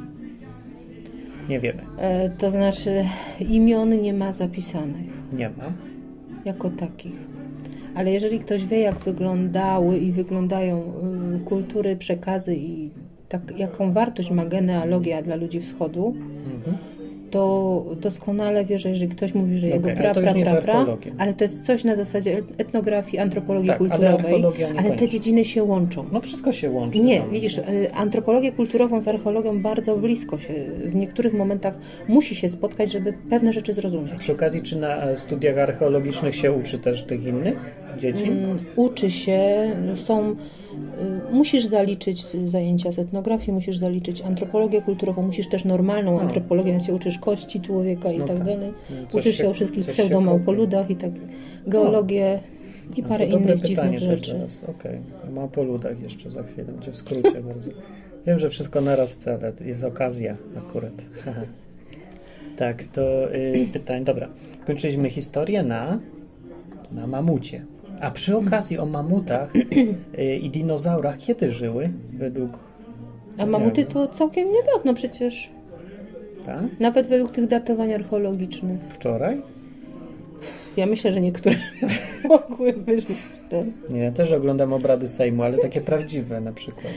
Nie wiemy. E, to znaczy imion nie ma zapisanych Nie ma. jako takich. Ale jeżeli ktoś wie, jak wyglądały i wyglądają y, kultury, przekazy i tak, jaką wartość ma genealogia dla ludzi wschodu, Mhm. to doskonale wie, że jeżeli ktoś mówi, że jego Okej, ale pra, to już pra, nie jest pra, pra, archeologia. ale to jest coś na zasadzie etnografii, antropologii Tak, ale kulturowej, archeologia ale te niekoniecznie. dziedziny się łączą. No wszystko się łączy. Nie, tam. widzisz, y, antropologię kulturową z archeologią bardzo blisko się, w niektórych momentach musi się spotkać, żeby pewne rzeczy zrozumieć. Przy okazji, czy na e, studiach archeologicznych się uczy też tych innych dzieci? Mm, Uczy się, są, y, musisz zaliczyć zajęcia z etnografii, musisz zaliczyć antropologię kulturową, musisz też normalną antropologię, więc się uczysz kości człowieka i No tak tak. dalej. No, coś Uczysz się się- o wszystkich coś się pseudomałpoludach i tak, geologię i No, parę to dobre innych pytanie dziwnych też rzeczy. zaraz. Okej. Ma po ludach jeszcze za chwilę, będzie w skrócie bardzo. Wiem, że wszystko naraz cele. Jest okazja akurat. Tak, to y, pytań. Dobra. Kończyliśmy historię na, na mamucie. A przy okazji o mamutach y, i dinozaurach kiedy żyły? Według... A mamuty to całkiem niedawno przecież, Tak? nawet według tych datowań archeologicznych. Wczoraj? Ja myślę, że niektóre mogłyby żyć. Nie, ja też oglądam obrady Sejmu, ale takie prawdziwe na przykład.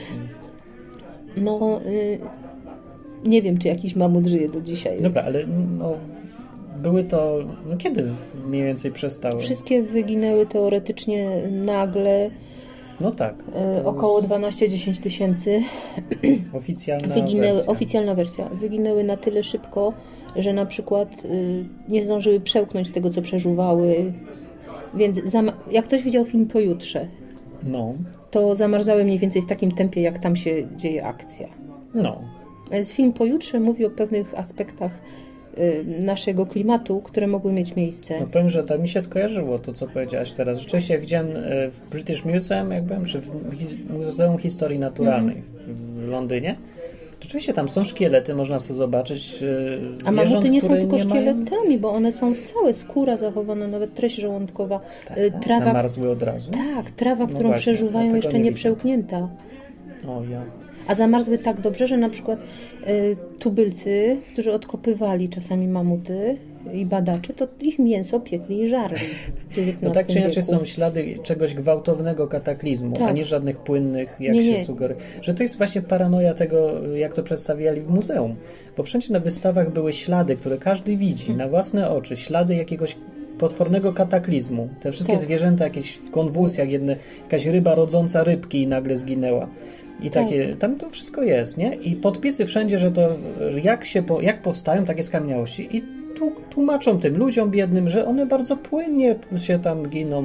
No, y, nie wiem, czy jakiś mamut żyje do dzisiaj. Dobra, ale no, były to... No kiedy mniej więcej przestały? Wszystkie wyginęły teoretycznie nagle. No tak. E, około dwanaście do dziesięciu tysięcy. Oficjalna wyginęły, wersja. Oficjalna wersja. Wyginęły na tyle szybko, że na przykład y, nie zdążyły przełknąć tego, co przeżuwały. Więc zam- jak ktoś widział film Pojutrze, No. to zamarzały mniej więcej w takim tempie, jak tam się dzieje akcja. No. Więc film Pojutrze mówi o pewnych aspektach y, naszego klimatu, które mogły mieć miejsce. No powiem, że tak mi się skojarzyło to, co powiedziałaś teraz. Rzeczywiście widziałem w British Museum, jak byłem, czy w Muzeum Historii Naturalnej Mhm. w Londynie. Rzeczywiście tam są szkielety, można sobie zobaczyć zwierząt, A mamuty nie są które tylko nie mają... szkieletami, bo one są całe, skóra zachowana, nawet treść żołądkowa. Tak, y, trawa, zamarzły od razu. tak, trawa, No którą właśnie, przeżuwają, dlatego jeszcze nie nie widzę. przełknięta. O ja. A zamarzły tak dobrze, że na przykład y, tubylcy, którzy odkopywali czasami mamuty i badacze, to ich mięso piekli i żarli w dziewiętnastym No tak czy inaczej wieku. są ślady czegoś gwałtownego kataklizmu, Tak. a nie żadnych płynnych, jak Nie, się nie. sugeruje. Że to jest właśnie paranoja tego, jak to przedstawiali w muzeum. Bo wszędzie na wystawach były ślady, które każdy widzi Hmm. na własne oczy. Ślady jakiegoś potwornego kataklizmu. Te wszystkie Tak. zwierzęta jakieś w konwulsjach, jedne, jakaś ryba rodząca rybki i nagle zginęła. I takie, Tak. tam to wszystko jest, nie? I podpisy wszędzie, że to jak się, po, jak powstają takie skamieniałości i tu, tłumaczą tym ludziom biednym, że one bardzo płynnie się tam giną.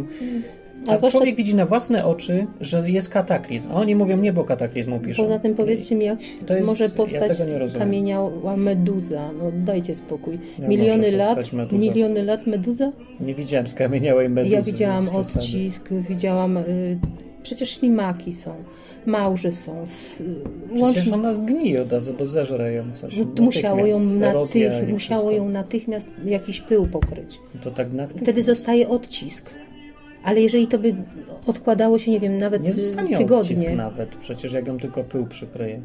A A zwłaszcza- człowiek widzi na własne oczy, że jest kataklizm. A oni mówią, nie, bo kataklizmu piszą. Poza tym powiedzcie mi, jak To jest- może ja powstać tego nie rozumiem. kamieniała meduza. No dajcie spokój. Nie miliony może lat, powstać meduza. miliony lat meduza? Nie widziałem skamieniałej meduzy. Ja widziałam więc przesady. odcisk, widziałam... Y, przecież ślimaki są, małże są. S, Przecież ona zgnije od razu, bo zeżre ją coś. No, to musiało ją, Natychmiast. Erozja natych, i musiało wszystko. ją natychmiast jakiś pył pokryć. To tak natychmiast. Wtedy zostaje odcisk. Ale jeżeli to by odkładało się, nie wiem, nawet Nie zostanie tygodnie. odcisk nawet, przecież jak ją tylko pył przykryje.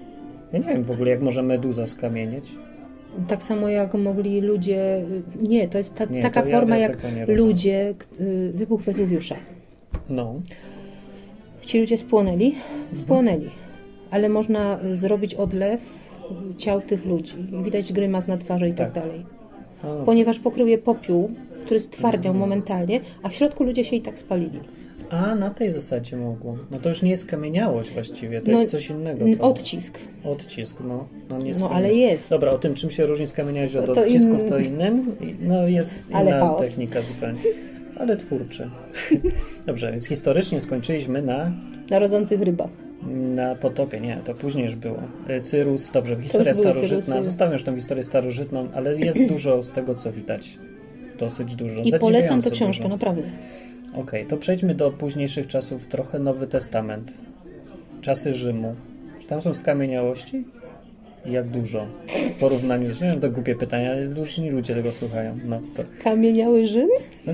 Ja nie wiem w ogóle, jak może meduza skamienieć. Tak samo jak mogli ludzie... Nie, to jest ta, Nie, taka to ja- forma ja jak tego nie rozumiem. ludzie, k- y, wybuch Wezuwiusza. No. Ci ludzie spłonęli? Spłonęli. Ale można y, zrobić odlew y, ciał tych ludzi. Widać grymas na twarzy i tak, Tak. dalej. O, Ponieważ pokrył je popiół, który stwardział momentalnie, a w środku ludzie się i tak spalili. A, na tej zasadzie mogło. No to już nie jest skamieniałość właściwie, to No, jest coś innego. n- To Odcisk. Odcisk, no. No, nie No, skamieniałość. ale jest. Dobra, o tym, czym się różni skamieniałość od To- to odcisków, in- to innym. I- No jest Ale inna chaos. technika zupełnie. Ale twórcze. Dobrze, więc historycznie skończyliśmy na, Na rybach. na potopie. Nie, to później już było. Y, Cyrus, dobrze, historia już były starożytna. Cyrusy. Zostawiam już tą historię starożytną, ale jest dużo z tego, co widać. Dosyć dużo. I polecam Zadziwiająco tę książkę, dużo. naprawdę. Okej, to przejdźmy do późniejszych czasów, trochę Nowy Testament. Czasy Rzymu. Czy tam są skamieniałości? I jak dużo? W porównaniu, nie wiem, to głupie pytania, ale różni ludzie tego słuchają. No, to, Kamieniały Rzym?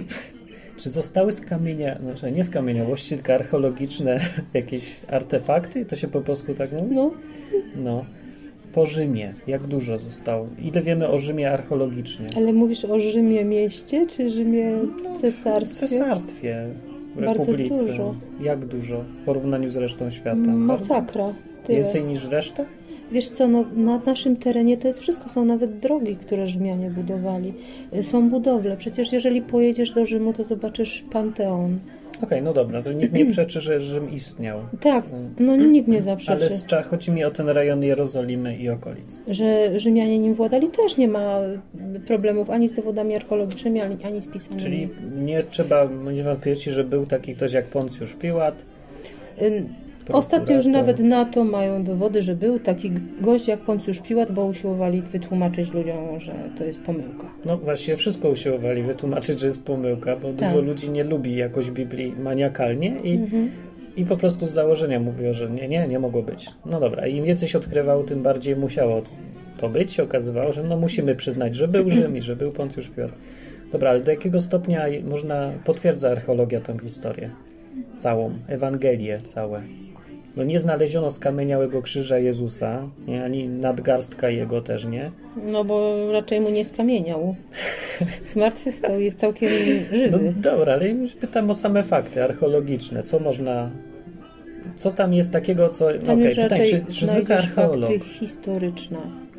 czy zostały skamienia... Znaczy nie skamieniałości, tylko archeologiczne jakieś artefakty? To się po polsku tak mówi? No. No. Po Rzymie. Jak dużo zostało? Ile wiemy o Rzymie archeologicznie? Ale mówisz o Rzymie mieście, czy Rzymie W cesarstwie? cesarstwie, w Bardzo republice. dużo. Jak dużo? W porównaniu z resztą świata? Masakra. Tyle. Więcej niż reszta? Wiesz co, no, na naszym terenie to jest wszystko. Są nawet drogi, które Rzymianie budowali. Y, Są budowle. Przecież jeżeli pojedziesz do Rzymu, to zobaczysz Panteon. Okej, no dobra, to nikt nie przeczy, że Rzym istniał. Tak, no nikt nie zaprzeczy. Ale z, cza- chodzi mi o ten rejon Jerozolimy i okolic. Że Rzymianie nim władali, też nie ma problemów ani z dowodami archeologicznymi, ani, ani z pisanymi. Czyli nie trzeba, nie wątpliwości, że był taki ktoś jak Poncjusz Piłat. Y, Ostatnio już prokurator. nawet na to mają dowody, że był taki gość jak Poncjusz Piłat, bo usiłowali wytłumaczyć ludziom, że to jest pomyłka. No właśnie, wszystko usiłowali wytłumaczyć, że jest pomyłka, bo Tak. dużo ludzi nie lubi jakoś Biblii maniakalnie i, Mhm. i po prostu z założenia mówiło, że nie, nie, nie mogło być. No dobra, im więcej się odkrywało, tym bardziej musiało to być. Się okazywało, że no musimy przyznać, że był Rzym i że był Poncjusz Piłat. Dobra, ale do jakiego stopnia można, potwierdza archeologia tę historię? Całą, Ewangelię całe. No nie znaleziono skamieniałego krzyża Jezusa, nie, ani nadgarstka jego też nie. No bo raczej mu nie skamieniał. Zmartwychwstał, jest całkiem No żywy. dobra, ale już pytam o same fakty archeologiczne. Co można... Co tam jest takiego, co... No Tam okej, już pytanie, raczej czy, czy zwykły znajdziesz archeolog... fakty historyczne.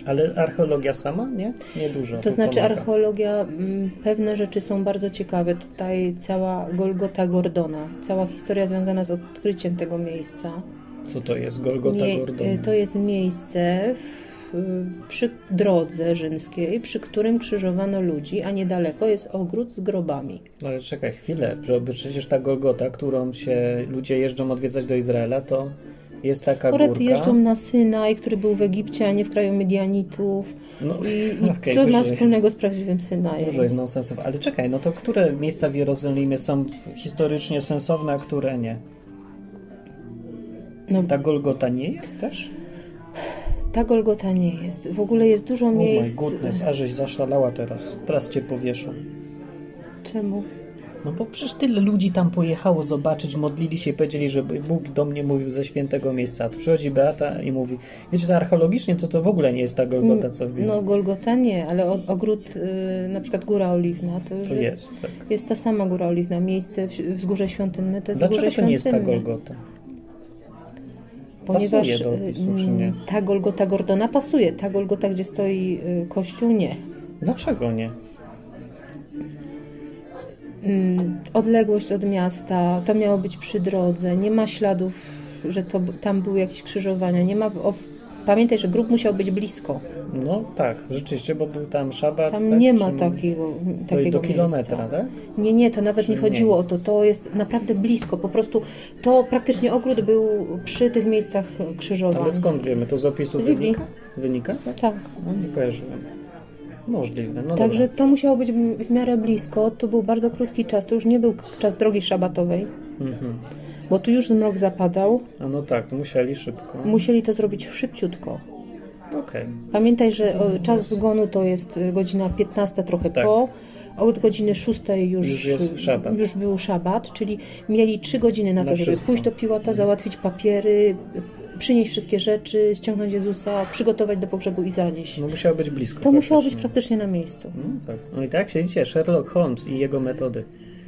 Ale archeologia sama? Nie? Nie dużo. To znaczy pomaga. archeologia, m, pewne rzeczy są bardzo ciekawe. Tutaj cała Golgota Gordona, cała historia związana z odkryciem tego miejsca. Co to jest? Golgota Nie, Gordon? to jest miejsce w, przy drodze rzymskiej, przy którym krzyżowano ludzi, a niedaleko jest ogród z grobami. No ale czekaj chwilę, bo przecież ta Golgota, którą się ludzie jeżdżą odwiedzać do Izraela, to jest taka Akurat górka. jeżdżą na Synaj, który był w Egipcie, a nie w kraju Midianitów. No, I, i okay, co dużo ma jest, wspólnego z prawdziwym Synajem? Dużo jest nonsensów. Ale czekaj, no to które miejsca w Jerozolimie są historycznie sensowne, a które nie? No, Ta Golgota nie jest też? ta Golgota nie jest. W ogóle jest dużo Oh miejsc... my goodness, a żeś zaszalała teraz. Teraz cię powieszą. Czemu? No bo przecież tyle ludzi tam pojechało zobaczyć, modlili się i powiedzieli, że Bóg do mnie mówił ze świętego miejsca. A tu przychodzi Beata i mówi, wiecie, że archeologicznie to to w ogóle nie jest ta Golgota, co w Biblii. No Golgota nie, ale o- ogród, y, na przykład Góra Oliwna, to już To jest, jest, tak. jest ta sama Góra Oliwna. Miejsce w- wzgórze świątynne to jest Dlaczego wzgórze to nie jest ta świątynne. Golgota? Ponieważ Pasuje do opisu, y, czy nie? ta Golgota Gordona pasuje. Ta Golgota, gdzie stoi y, kościół, nie. Dlaczego nie? Mm, Odległość od miasta, to miało być przy drodze, nie ma śladów, że to b- tam były jakieś krzyżowania, nie ma... O, pamiętaj, że grób musiał być blisko. No tak, rzeczywiście, bo był tam szabat. Tam tak, nie ma czy- takiego, To i takiego do kilometra, miejsca. tak? Nie, nie, to nawet Czy nie chodziło mniej? o to. To jest naprawdę blisko. Po prostu to praktycznie ogród był przy tych miejscach krzyżowań. Ale skąd wiemy? To z opisu Z Biblii. wynika? Wynika? Tak. No nie kojarzyłem. Możliwe, no Także dobra. to musiało być w miarę blisko. To był bardzo krótki czas. To już nie był czas drogi szabatowej, Mhm. bo tu już zmrok zapadał. A no tak, musieli szybko. Musieli to zrobić szybciutko. Okej. Pamiętaj, że o, czas zgonu to jest y, godzina piętnasta trochę Tak. po. Od godziny szóstej już, Już jest szabat. już był szabat, czyli mieli trzy godziny na Na to, żeby wszystko. pójść do Piłata, załatwić papiery, przynieść wszystkie rzeczy, ściągnąć Jezusa, przygotować do pogrzebu i zanieść. No musiało być blisko. To musiało być praktycznie. praktycznie na miejscu. No tak. No i tak siedzicie, Sherlock Holmes i jego metody.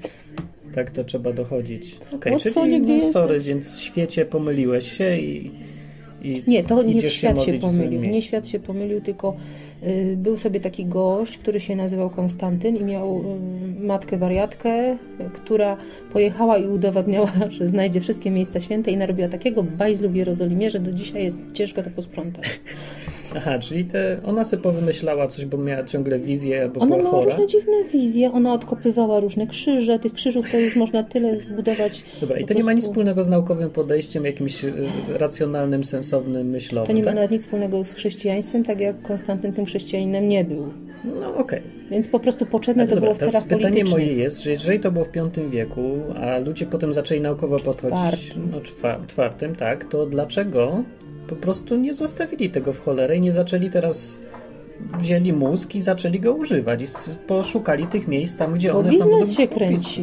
Tak to trzeba dochodzić. Okej, Watsonie, czyli gdzie no sorry, jesteś? więc w świecie pomyliłeś się i, i Nie, to nie idziesz świat się modlić w swoim pomylił. Nie miejscu. świat się pomylił, tylko y, był sobie taki gość, który się nazywał Konstantyn i miał y, matkę wariatkę, y, która pojechała i udowadniała, że znajdzie wszystkie miejsca święte i narobiła takiego bajzlu w Jerozolimie, że do dzisiaj jest ciężko to posprzątać. Aha, czyli te, ona sobie powymyślała coś, bo miała ciągle wizję, bo Ona była miała chora. różne dziwne wizje, ona odkopywała różne krzyże, tych krzyżów to już można tyle zbudować. Dobra, i po to nie ma nic prostu- wspólnego z naukowym podejściem, jakimś y, racjonalnym, sensownym, myślowym, To nie ma tak? nawet nic wspólnego z chrześcijaństwem, tak jak Konstantyn tym chrześcijaninem nie był. No okej. Więc po prostu potrzebne Ale to dobra, było w teraz celach pytanie politycznych. moje jest, że jeżeli to było w piątym wieku, a ludzie potem zaczęli naukowo podchodzić, Czwartym. no czwa- czwartym, tak, to dlaczego po prostu nie zostawili tego w cholerę i nie zaczęli teraz, wzięli mózg i zaczęli go używać i s- poszukali tych miejsc tam, gdzie Bo one są biznes według się opisu. kręci.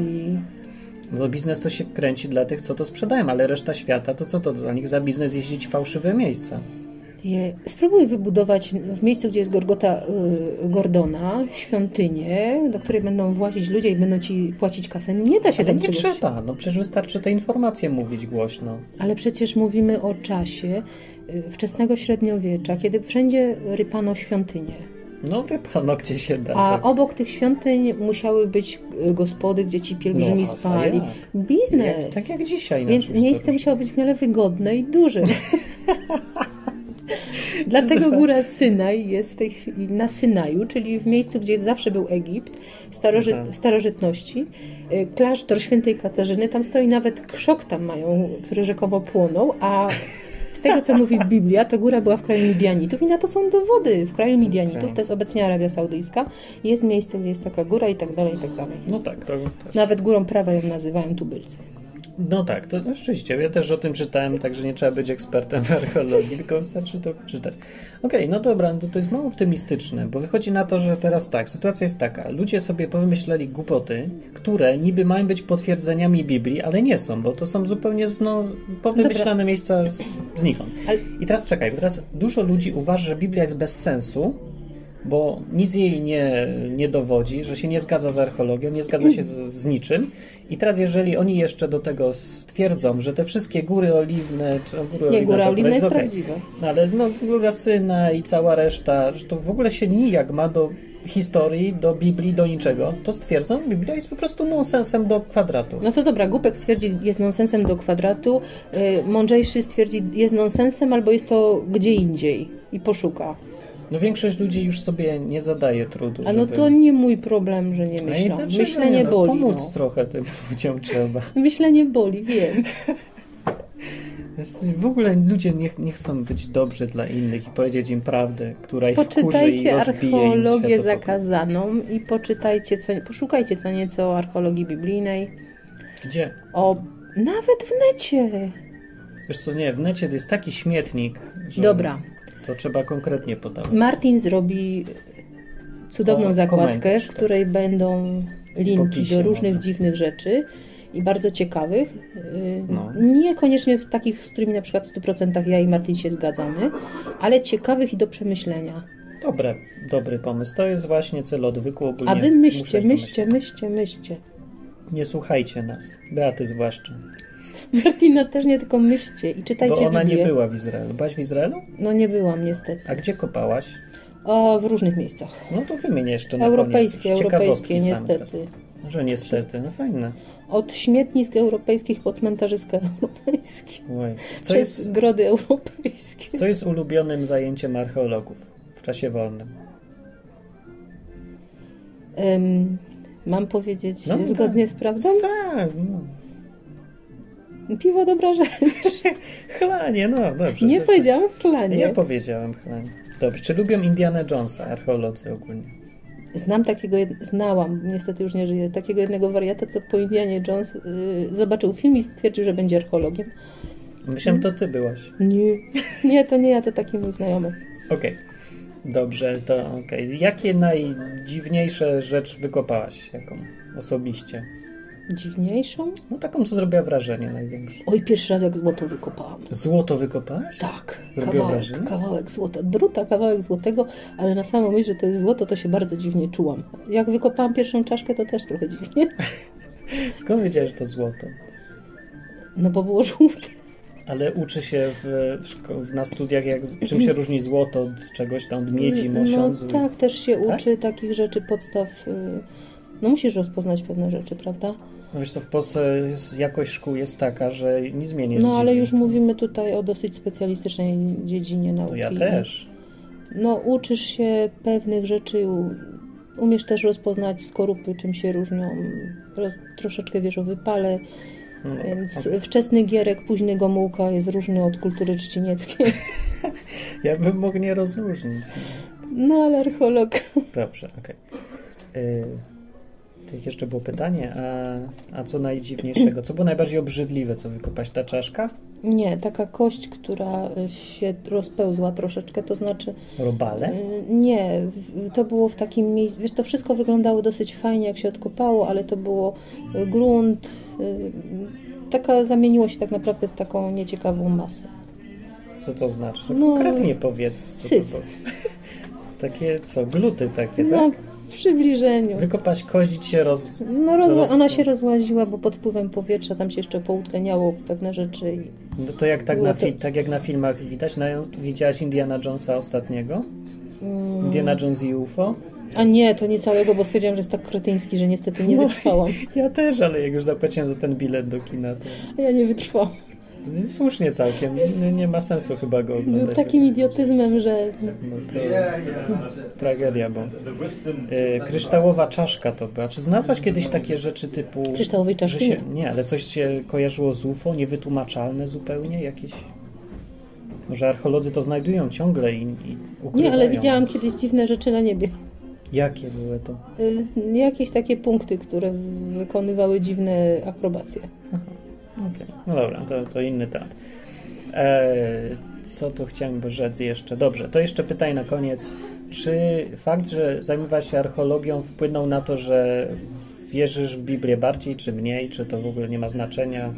No biznes to się kręci dla tych, co to sprzedają, ale reszta świata, to co to dla nich za biznes jeździć w fałszywe miejsca? Je- Spróbuj wybudować w miejscu, gdzie jest Gorgota y, Gordona, świątynię, do której będą włazić ludzie i będą ci płacić kasę. Nie da się Ale tam nie czegoś... trzeba, no przecież wystarczy te informacje mówić głośno. Ale przecież mówimy o czasie y, wczesnego średniowiecza, kiedy wszędzie rypano świątynie. No wie pan, no gdzie się da. A tak. obok tych świątyń musiały być y, gospody, gdzie ci pielgrzymi No, a spali. jak? Biznes. Jak, tak jak dzisiaj. Więc na czymś miejsce to musiało być w miarę wygodne i duże. Dlatego góra Synaj jest w tej chwili na Synaju, czyli w miejscu, gdzie zawsze był Egipt, starożyt, Aha. w starożytności. Y, Klasztor świętej Katarzyny, tam stoi nawet krzok tam mają, który rzekomo płonął, a z tego, co mówi Biblia, to góra była w kraju Midianitów i na to są dowody. W kraju Midianitów, Okej. to jest obecnie Arabia Saudyjska, jest miejsce, gdzie jest taka góra i tak dalej, i tak dalej. No tak, to też. Nawet górą prawa ją nazywają tubylcy. No tak, to rzeczywiście. Ja też o tym czytałem, także nie trzeba być ekspertem w archeologii, tylko wystarczy to czytać. Okej, no dobra, no to jest mało optymistyczne, bo wychodzi na to, że teraz tak, sytuacja jest taka. Ludzie sobie powymyślali głupoty, które niby mają być potwierdzeniami Biblii, ale nie są, bo to są zupełnie z, no, powymyślane miejsca z, znikąd. Ale- I teraz czekaj, bo teraz dużo ludzi uważa, że Biblia jest bez sensu, bo nic jej nie, nie dowodzi, że się nie zgadza z archeologią, nie zgadza się z, z niczym. I teraz jeżeli oni jeszcze do tego stwierdzą, że te wszystkie góry oliwne, czy no, góry Nie, oliwne, góra oliwna jest okay. prawdziwa. No, ale no, góra Syna i cała reszta, że to w ogóle się nijak ma do historii, do Biblii, do niczego, to stwierdzą, Biblia jest po prostu nonsensem do kwadratu. No to dobra, głupek stwierdzi, jest nonsensem do kwadratu, yy, mądrzejszy stwierdzi, jest nonsensem, albo jest to gdzie indziej i poszuka. No większość ludzi już sobie nie zadaje trudu. A no żeby... to nie mój problem, że nie myślą. No Myślenie nie, no, boli. Pomóc No. trochę tym ludziom trzeba. Myślenie boli, wiem. W ogóle ludzie nie, nie chcą być dobrzy dla innych i powiedzieć im prawdę, która ich wkurzy i Poczytajcie rozbije im archeologię światopokój. zakazaną i poczytajcie, co, poszukajcie co nieco o archeologii biblijnej. Gdzie? O, nawet w necie. Wiesz co, nie, w necie to jest taki śmietnik, że Dobra. to trzeba konkretnie podawać. Martin zrobi cudowną O, zakładkę, komentarz, w tak. której będą linki popisie do różnych może. dziwnych rzeczy i bardzo ciekawych. Yy, No. Niekoniecznie w takich, z którymi na przykład w stu procentach ja i Martin się zgadzamy, ale ciekawych i do przemyślenia. Dobre, dobry pomysł. To jest właśnie cel odwyku ogólnie. A wy Muszę myślcie, się myślcie, domyśleć. myślcie, myślcie. Nie słuchajcie nas. Beaty zwłaszcza. Martina też nie, tylko myślcie i czytajcie Bo ona Biblię. nie była w Izraelu. Byłaś w Izraelu? No nie byłam niestety. A gdzie kopałaś? O, w różnych miejscach. No to wymień jeszcze na Europejskie, koniec. europejskie, Ciekawostki niestety. same teraz. Że niestety, no fajne. Od śmietnisk europejskich po cmentarzyska europejskie. Oj. Co, Przez jest, grody europejskie. co jest ulubionym zajęciem archeologów w czasie wolnym? Um, mam powiedzieć No, zgodnie tak. z prawdą? Tak, no. Piwo dobra rzecz. Chlanie, no dobrze. Nie dobrze. powiedziałam chlanie. Ja powiedziałem chlanie. Dobrze, czy lubią Indiana Jonesa, archeolodzy ogólnie? Znam takiego, jed... znałam, niestety już nie żyje, takiego jednego wariata, co po Indianie Jones y, zobaczył film i stwierdził, że będzie archeologiem. Myślałem, to ty byłaś. Nie, nie, to nie ja, to taki mój znajomy. Okej, dobrze, to okej. Jakie najdziwniejsze rzecz wykopałaś? Jaką osobiście? Dziwniejszą? No taką, co zrobiła wrażenie największe. Oj, pierwszy raz jak złoto wykopałam. Złoto wykopałaś? Tak, Zrobiło kawałek, wrażenie? kawałek złota. Druta, kawałek złotego, ale na samą myśl, że to jest złoto, to się bardzo dziwnie czułam. Jak wykopałam pierwszą czaszkę, to też trochę dziwnie. Skąd wiedziałeś, że to złoto? No bo było żółte. Ale uczy się w, w, szko- w, na studiach, jak, czym się różni złoto od czegoś tam, od miedzi, No mosiądzu. tak, też się Tak? uczy takich rzeczy, podstaw. y, No musisz rozpoznać pewne rzeczy, prawda? No wiesz co, w Polsce jest, jakość szkół jest taka, że nie zmieni. No ale już mówimy tutaj o dosyć specjalistycznej dziedzinie nauki. To ja też. No uczysz się pewnych rzeczy, u- umiesz też rozpoznać skorupy, czym się różnią. Roz, troszeczkę wiesz o wypale, No, dobra, więc okej. wczesny gierek, późny Gomułka jest różny od kultury trzcinieckiej. Ja bym mógł nie rozróżnić. No ale archeolog. Dobrze, okej. Okay. To jeszcze było pytanie, a, a co najdziwniejszego? Co było najbardziej obrzydliwe, co wykopać? Ta czaszka? Nie, taka kość, która się rozpełzła troszeczkę, to znaczy Robale? y, nie, w- to było w takim miejscu, wiesz, to wszystko wyglądało dosyć fajnie, jak się odkopało, ale to było y, grunt, y, taka zamieniło się tak naprawdę w taką nieciekawą masę. Co to znaczy? No, No, konkretnie powiedz. Co syf. To było. Takie co? Gluty takie, No, tak? w przybliżeniu. Wykopać kość się roz... No, rozła- roz- ona się rozłaziła, bo pod wpływem powietrza tam się jeszcze poutleniało pewne rzeczy. I... No to jak tak, Było na to- fi- tak jak na filmach widać, na, widziałaś Indiana Jonesa ostatniego? Mm. Indiana Jones i U F O? A nie, to nie całego, bo stwierdziłam, że jest tak kretyński, że niestety nie No. wytrwałam. Ja też, ale jak już zapłaciłem za ten bilet do kina, to A ja nie wytrwałam. słusznie całkiem. Nie, nie ma sensu chyba go Z oglądać. takim idiotyzmem, że No to tragedia, bo e, kryształowa czaszka to była. Czy znalazłaś kiedyś takie rzeczy typu... kryształowej że czaszki się, nie. nie, ale coś się kojarzyło z U F O, niewytłumaczalne zupełnie, jakieś... Może archeolodzy to znajdują ciągle i, i ukrywają. Nie, ale widziałam kiedyś dziwne rzeczy na niebie. Jakie były to? Y, Jakieś takie punkty, które wykonywały dziwne akrobacje. Okej, no dobra, to, to inny temat. E, co tu chciałem rzec jeszcze? Dobrze, to jeszcze pytanie na koniec. Czy fakt, że zajmowałaś się archeologią wpłynął na to, że wierzysz w Biblię bardziej czy mniej? Czy to w ogóle nie ma znaczenia?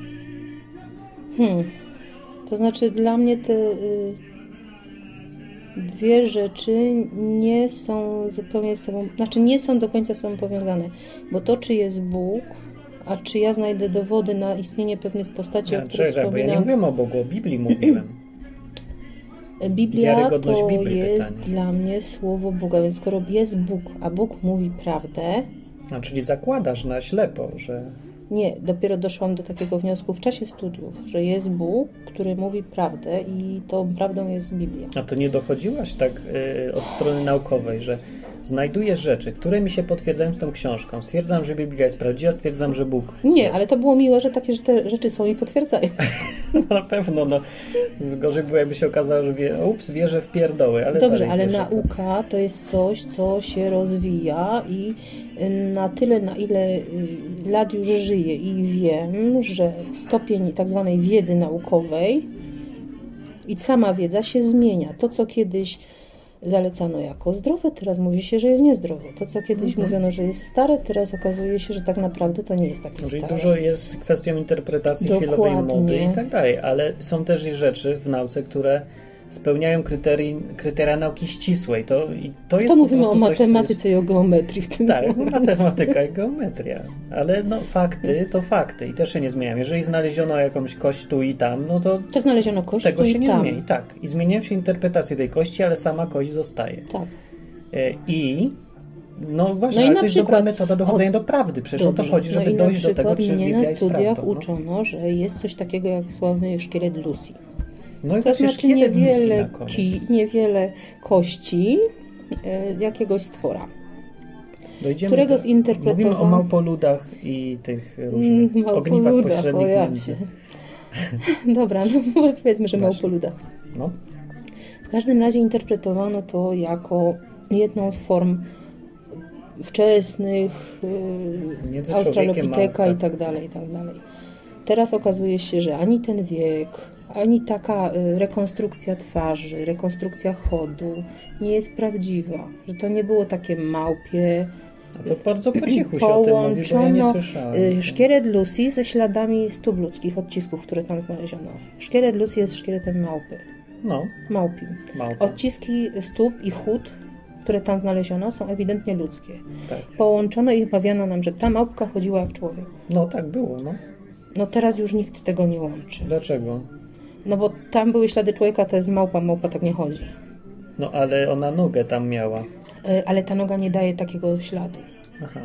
Hmm. To znaczy dla mnie te... y, dwie rzeczy nie są zupełnie z sobą, znaczy nie są do końca z sobą powiązane, bo to, czy jest Bóg, a czy ja znajdę dowody na istnienie pewnych postaci, Ja, o których czekaj, bo ja nie wspominam. mówiłem o Bogu, o Biblii mówiłem. Biblia Wiarygodność to Biblii jest pytanie. dla mnie słowo Boga, więc skoro jest Bóg, a Bóg mówi prawdę, A, czyli zakładasz na ślepo, że... nie, dopiero doszłam do takiego wniosku w czasie studiów, że jest Bóg, który mówi prawdę i tą prawdą jest Biblia. A to nie dochodziłaś tak y, od strony naukowej, że znajdujesz rzeczy, które mi się potwierdzają z tą książką. Stwierdzam, że Biblia jest prawdziwa, stwierdzam, że Bóg Nie, jest. ale to było miłe, że takie że te rzeczy są i potwierdzają. Na pewno, no. Gorzej było, jakby się okazało, że wie, ups, wierzę w pierdoły, ale Dobrze, dalej ale wierzę, nauka to jest coś, co się rozwija i na tyle, na ile lat już żyję i wiem, że stopień tak zwanej wiedzy naukowej i sama wiedza się zmienia. To, co kiedyś zalecano jako zdrowe, teraz mówi się, że jest niezdrowe. To, co kiedyś Mhm. mówiono, że jest stare, teraz okazuje się, że tak naprawdę to nie jest takie Czyli stare. dużo jest kwestią interpretacji chwilowej Dokładnie. mody i tak dalej, ale są też i rzeczy w nauce, które spełniają kryterii, kryteria nauki ścisłej. To, i to jest To po mówimy o prostu coś, co matematyce jest... i o geometrii w tym Tak, momencie. matematyka i geometria. Ale no fakty to fakty i też się nie zmieniają. Jeżeli znaleziono jakąś kość tu i tam, no to To znaleziono kość tego tu się i nie tam. zmieni. Tak. I zmieniają się interpretacje tej kości, ale sama kość zostaje. Tak. E, I no właśnie, No i ale na to jest przykład- dobra metoda dochodzenia do prawdy. Przecież o to Dobrze. chodzi, żeby no i dojść na do tego, przykład czy mnie Biblia na jest studiach prawdą. No. uczono, że jest coś takiego jak sławny szkielet Lucy. No i To właśnie znaczy szkielet Lucy niewiele, na koniec. ki, niewiele kości e, jakiegoś stwora, Dojdziemy którego do... zinterpretował... Mówimy o małpoludach i tych różnych Mm, ogniwach małpoludach, pośrednich o między. jacie. Dobra, no powiedzmy, że Właśnie. małpoluda. No. W każdym razie interpretowano to jako jedną z form wczesnych yy, Między człowiekiem Australopiteka a- i tak dalej, i tak dalej. Teraz okazuje się, że ani ten wiek, ani taka y, rekonstrukcja twarzy, rekonstrukcja chodu nie jest prawdziwa. Że to nie było takie małpie. A to bardzo po cichu się o tym mówi, bo ja nie Połączono słyszałem. y, szkielet Lucy ze śladami stóp ludzkich, odcisków, które tam znaleziono. Szkielet Lucy jest szkieletem małpy. No, Małpi. małpa. Odciski stóp i chód, które tam znaleziono, są ewidentnie ludzkie. Tak. Połączono i mawiano nam, że ta małpka chodziła jak człowiek. No tak było, no. No teraz już nikt tego nie łączy. Dlaczego? No bo tam były ślady człowieka, to jest małpa, małpa tak nie chodzi. No ale ona nogę tam miała. Y, Ale ta noga nie daje takiego śladu. Aha.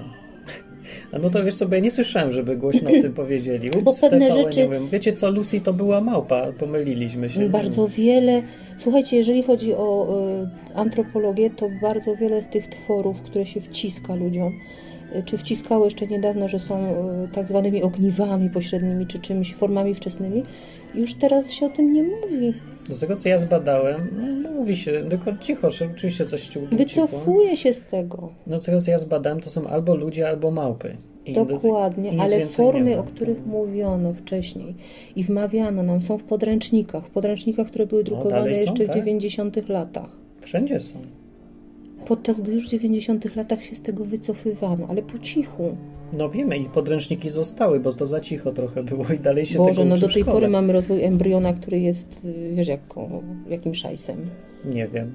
A no to wiesz co, bo ja nie słyszałem, żeby głośno o tym powiedzieli. Ups, Bo w pewne T V N rzeczy- nie wiem. Wiecie co, Lucy to była małpa, pomyliliśmy się. Bardzo wiele... Słuchajcie, jeżeli chodzi o y, antropologię, to bardzo wiele z tych tworów, które się wciska ludziom, y, czy wciskało jeszcze niedawno, że są y, tak zwanymi ogniwami pośrednimi, czy czymś, formami wczesnymi, już teraz się o tym nie mówi. Z tego co ja zbadałem, no mówi się, tylko cicho, że oczywiście coś ci uciekło. Wycofuje się z tego. No z tego co ja zbadałem, to są albo ludzie, albo małpy. I do- Dokładnie, i nic ale więcej nie formy, ma. o których mówiono wcześniej i wmawiano nam, są w podręcznikach, w podręcznikach, które były drukowane dalej są, jeszcze w tak? dziewięćdziesiątych latach. Wszędzie są. Podczas gdy już w dziewięćdziesiątych latach się z tego wycofywano, ale po cichu. No wiemy, i podręczniki zostały, bo to za cicho trochę było i dalej się Boże, tego no uczy do w tej szkole. pory mamy rozwój embriona, który jest, y, wiesz, jako, jakim szajsem. Nie wiem.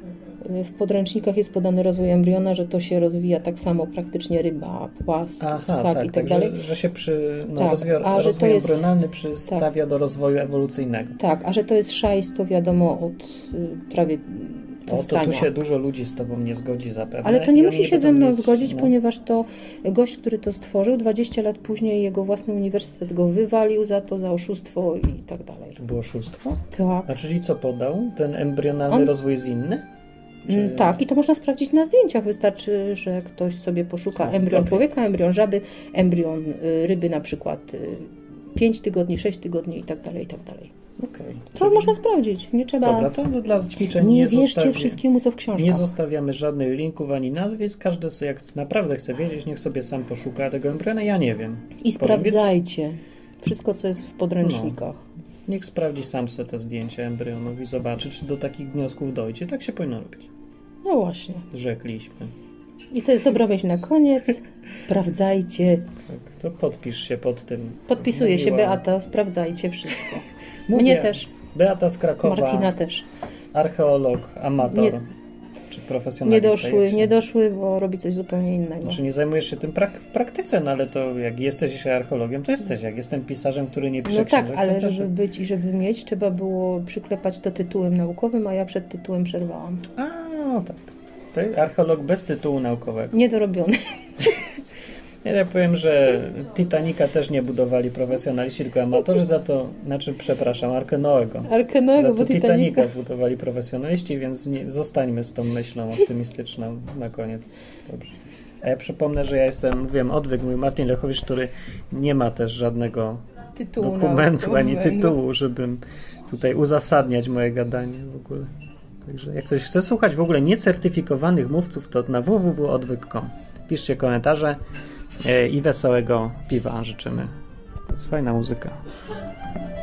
Y, W podręcznikach jest podany rozwój embriona, że to się rozwija tak samo praktycznie ryba, płas, Aha, ssak tak, i tak tak dalej. że, że się przy, no, Tak, rozwój, a że to rozwój jest- embrionalny przystawia do rozwoju ewolucyjnego. Tak, a że to jest szajs, to wiadomo od y, prawie O, to powstania. tu się dużo ludzi z tobą nie zgodzi zapewne. Ale to i nie oni musi się będą ze mną mieć, zgodzić, no, ponieważ to gość, który to stworzył, dwadzieścia lat później jego własny uniwersytet go wywalił za to, za oszustwo i tak dalej. To było oszustwo? Tak. A czyli co podał? Ten embrionalny On- rozwój jest inny? Czy... Mm, Tak, i to można sprawdzić na zdjęciach. Wystarczy, że ktoś sobie poszuka Tak, embrion okej. człowieka, embrion żaby, embrion y, ryby na przykład y, pięć tygodni, sześć tygodni i tak dalej, i tak dalej. Okej. To Czyli- można sprawdzić. Nie trzeba... Dobra, to dla ćwiczeń nie nie, wierzcie zostawi... wszystkiemu, co w książkach. nie zostawiamy żadnych linków ani nazwisk. Każdy sobie, jak naprawdę chce wiedzieć, niech sobie sam poszuka tego embriona. Ja nie wiem. I Powiem, sprawdzajcie wszystko, co jest w podręcznikach. Niech sprawdzi sam sobie te zdjęcia embrionów i zobaczy, czy do takich wniosków dojdzie. Tak się powinno robić. No właśnie. Rzekliśmy. I to jest dobra myśl na koniec. Sprawdzajcie. Tak, to podpisz się pod tym. Podpisuje się Mówiła- Beata, sprawdzajcie wszystko. Mówię, Mnie też, Beata z Krakowa. Marcina też. archeolog, amator Nie. czy Nie profesjonalista? doszły, Jak się- nie doszły, bo robi coś zupełnie innego. Znaczy nie zajmujesz się tym prak- w praktyce, no ale to jak jesteś archeologiem, to jesteś. Jak jestem pisarzem, który nie pisze No tak, książek, ale to też- żeby być i żeby mieć, trzeba było przyklepać to tytułem naukowym, a ja przed tytułem przerwałam. A, no tak. To archeolog bez tytułu naukowego. Niedorobiony. Ja tak powiem, że Titanica też nie budowali profesjonaliści, tylko amatorzy, za to, znaczy przepraszam, Arkę Noego. Arkę Za Noego, to bo Titanica Titanica. budowali profesjonaliści, więc nie, zostańmy z tą myślą optymistyczną na koniec. Dobrze. A ja przypomnę, że ja jestem, mówiłem, odwyk, mój Martin Lechowicz, który nie ma też żadnego Tytułu dokumentu ani naukowego. tytułu, żebym tutaj uzasadniać moje gadanie w ogóle. Także jak ktoś chce słuchać w ogóle niecertyfikowanych mówców, to na w w w kropka odwyk kropka com. Piszcie komentarze e, i wesołego piwa życzymy. To jest fajna muzyka.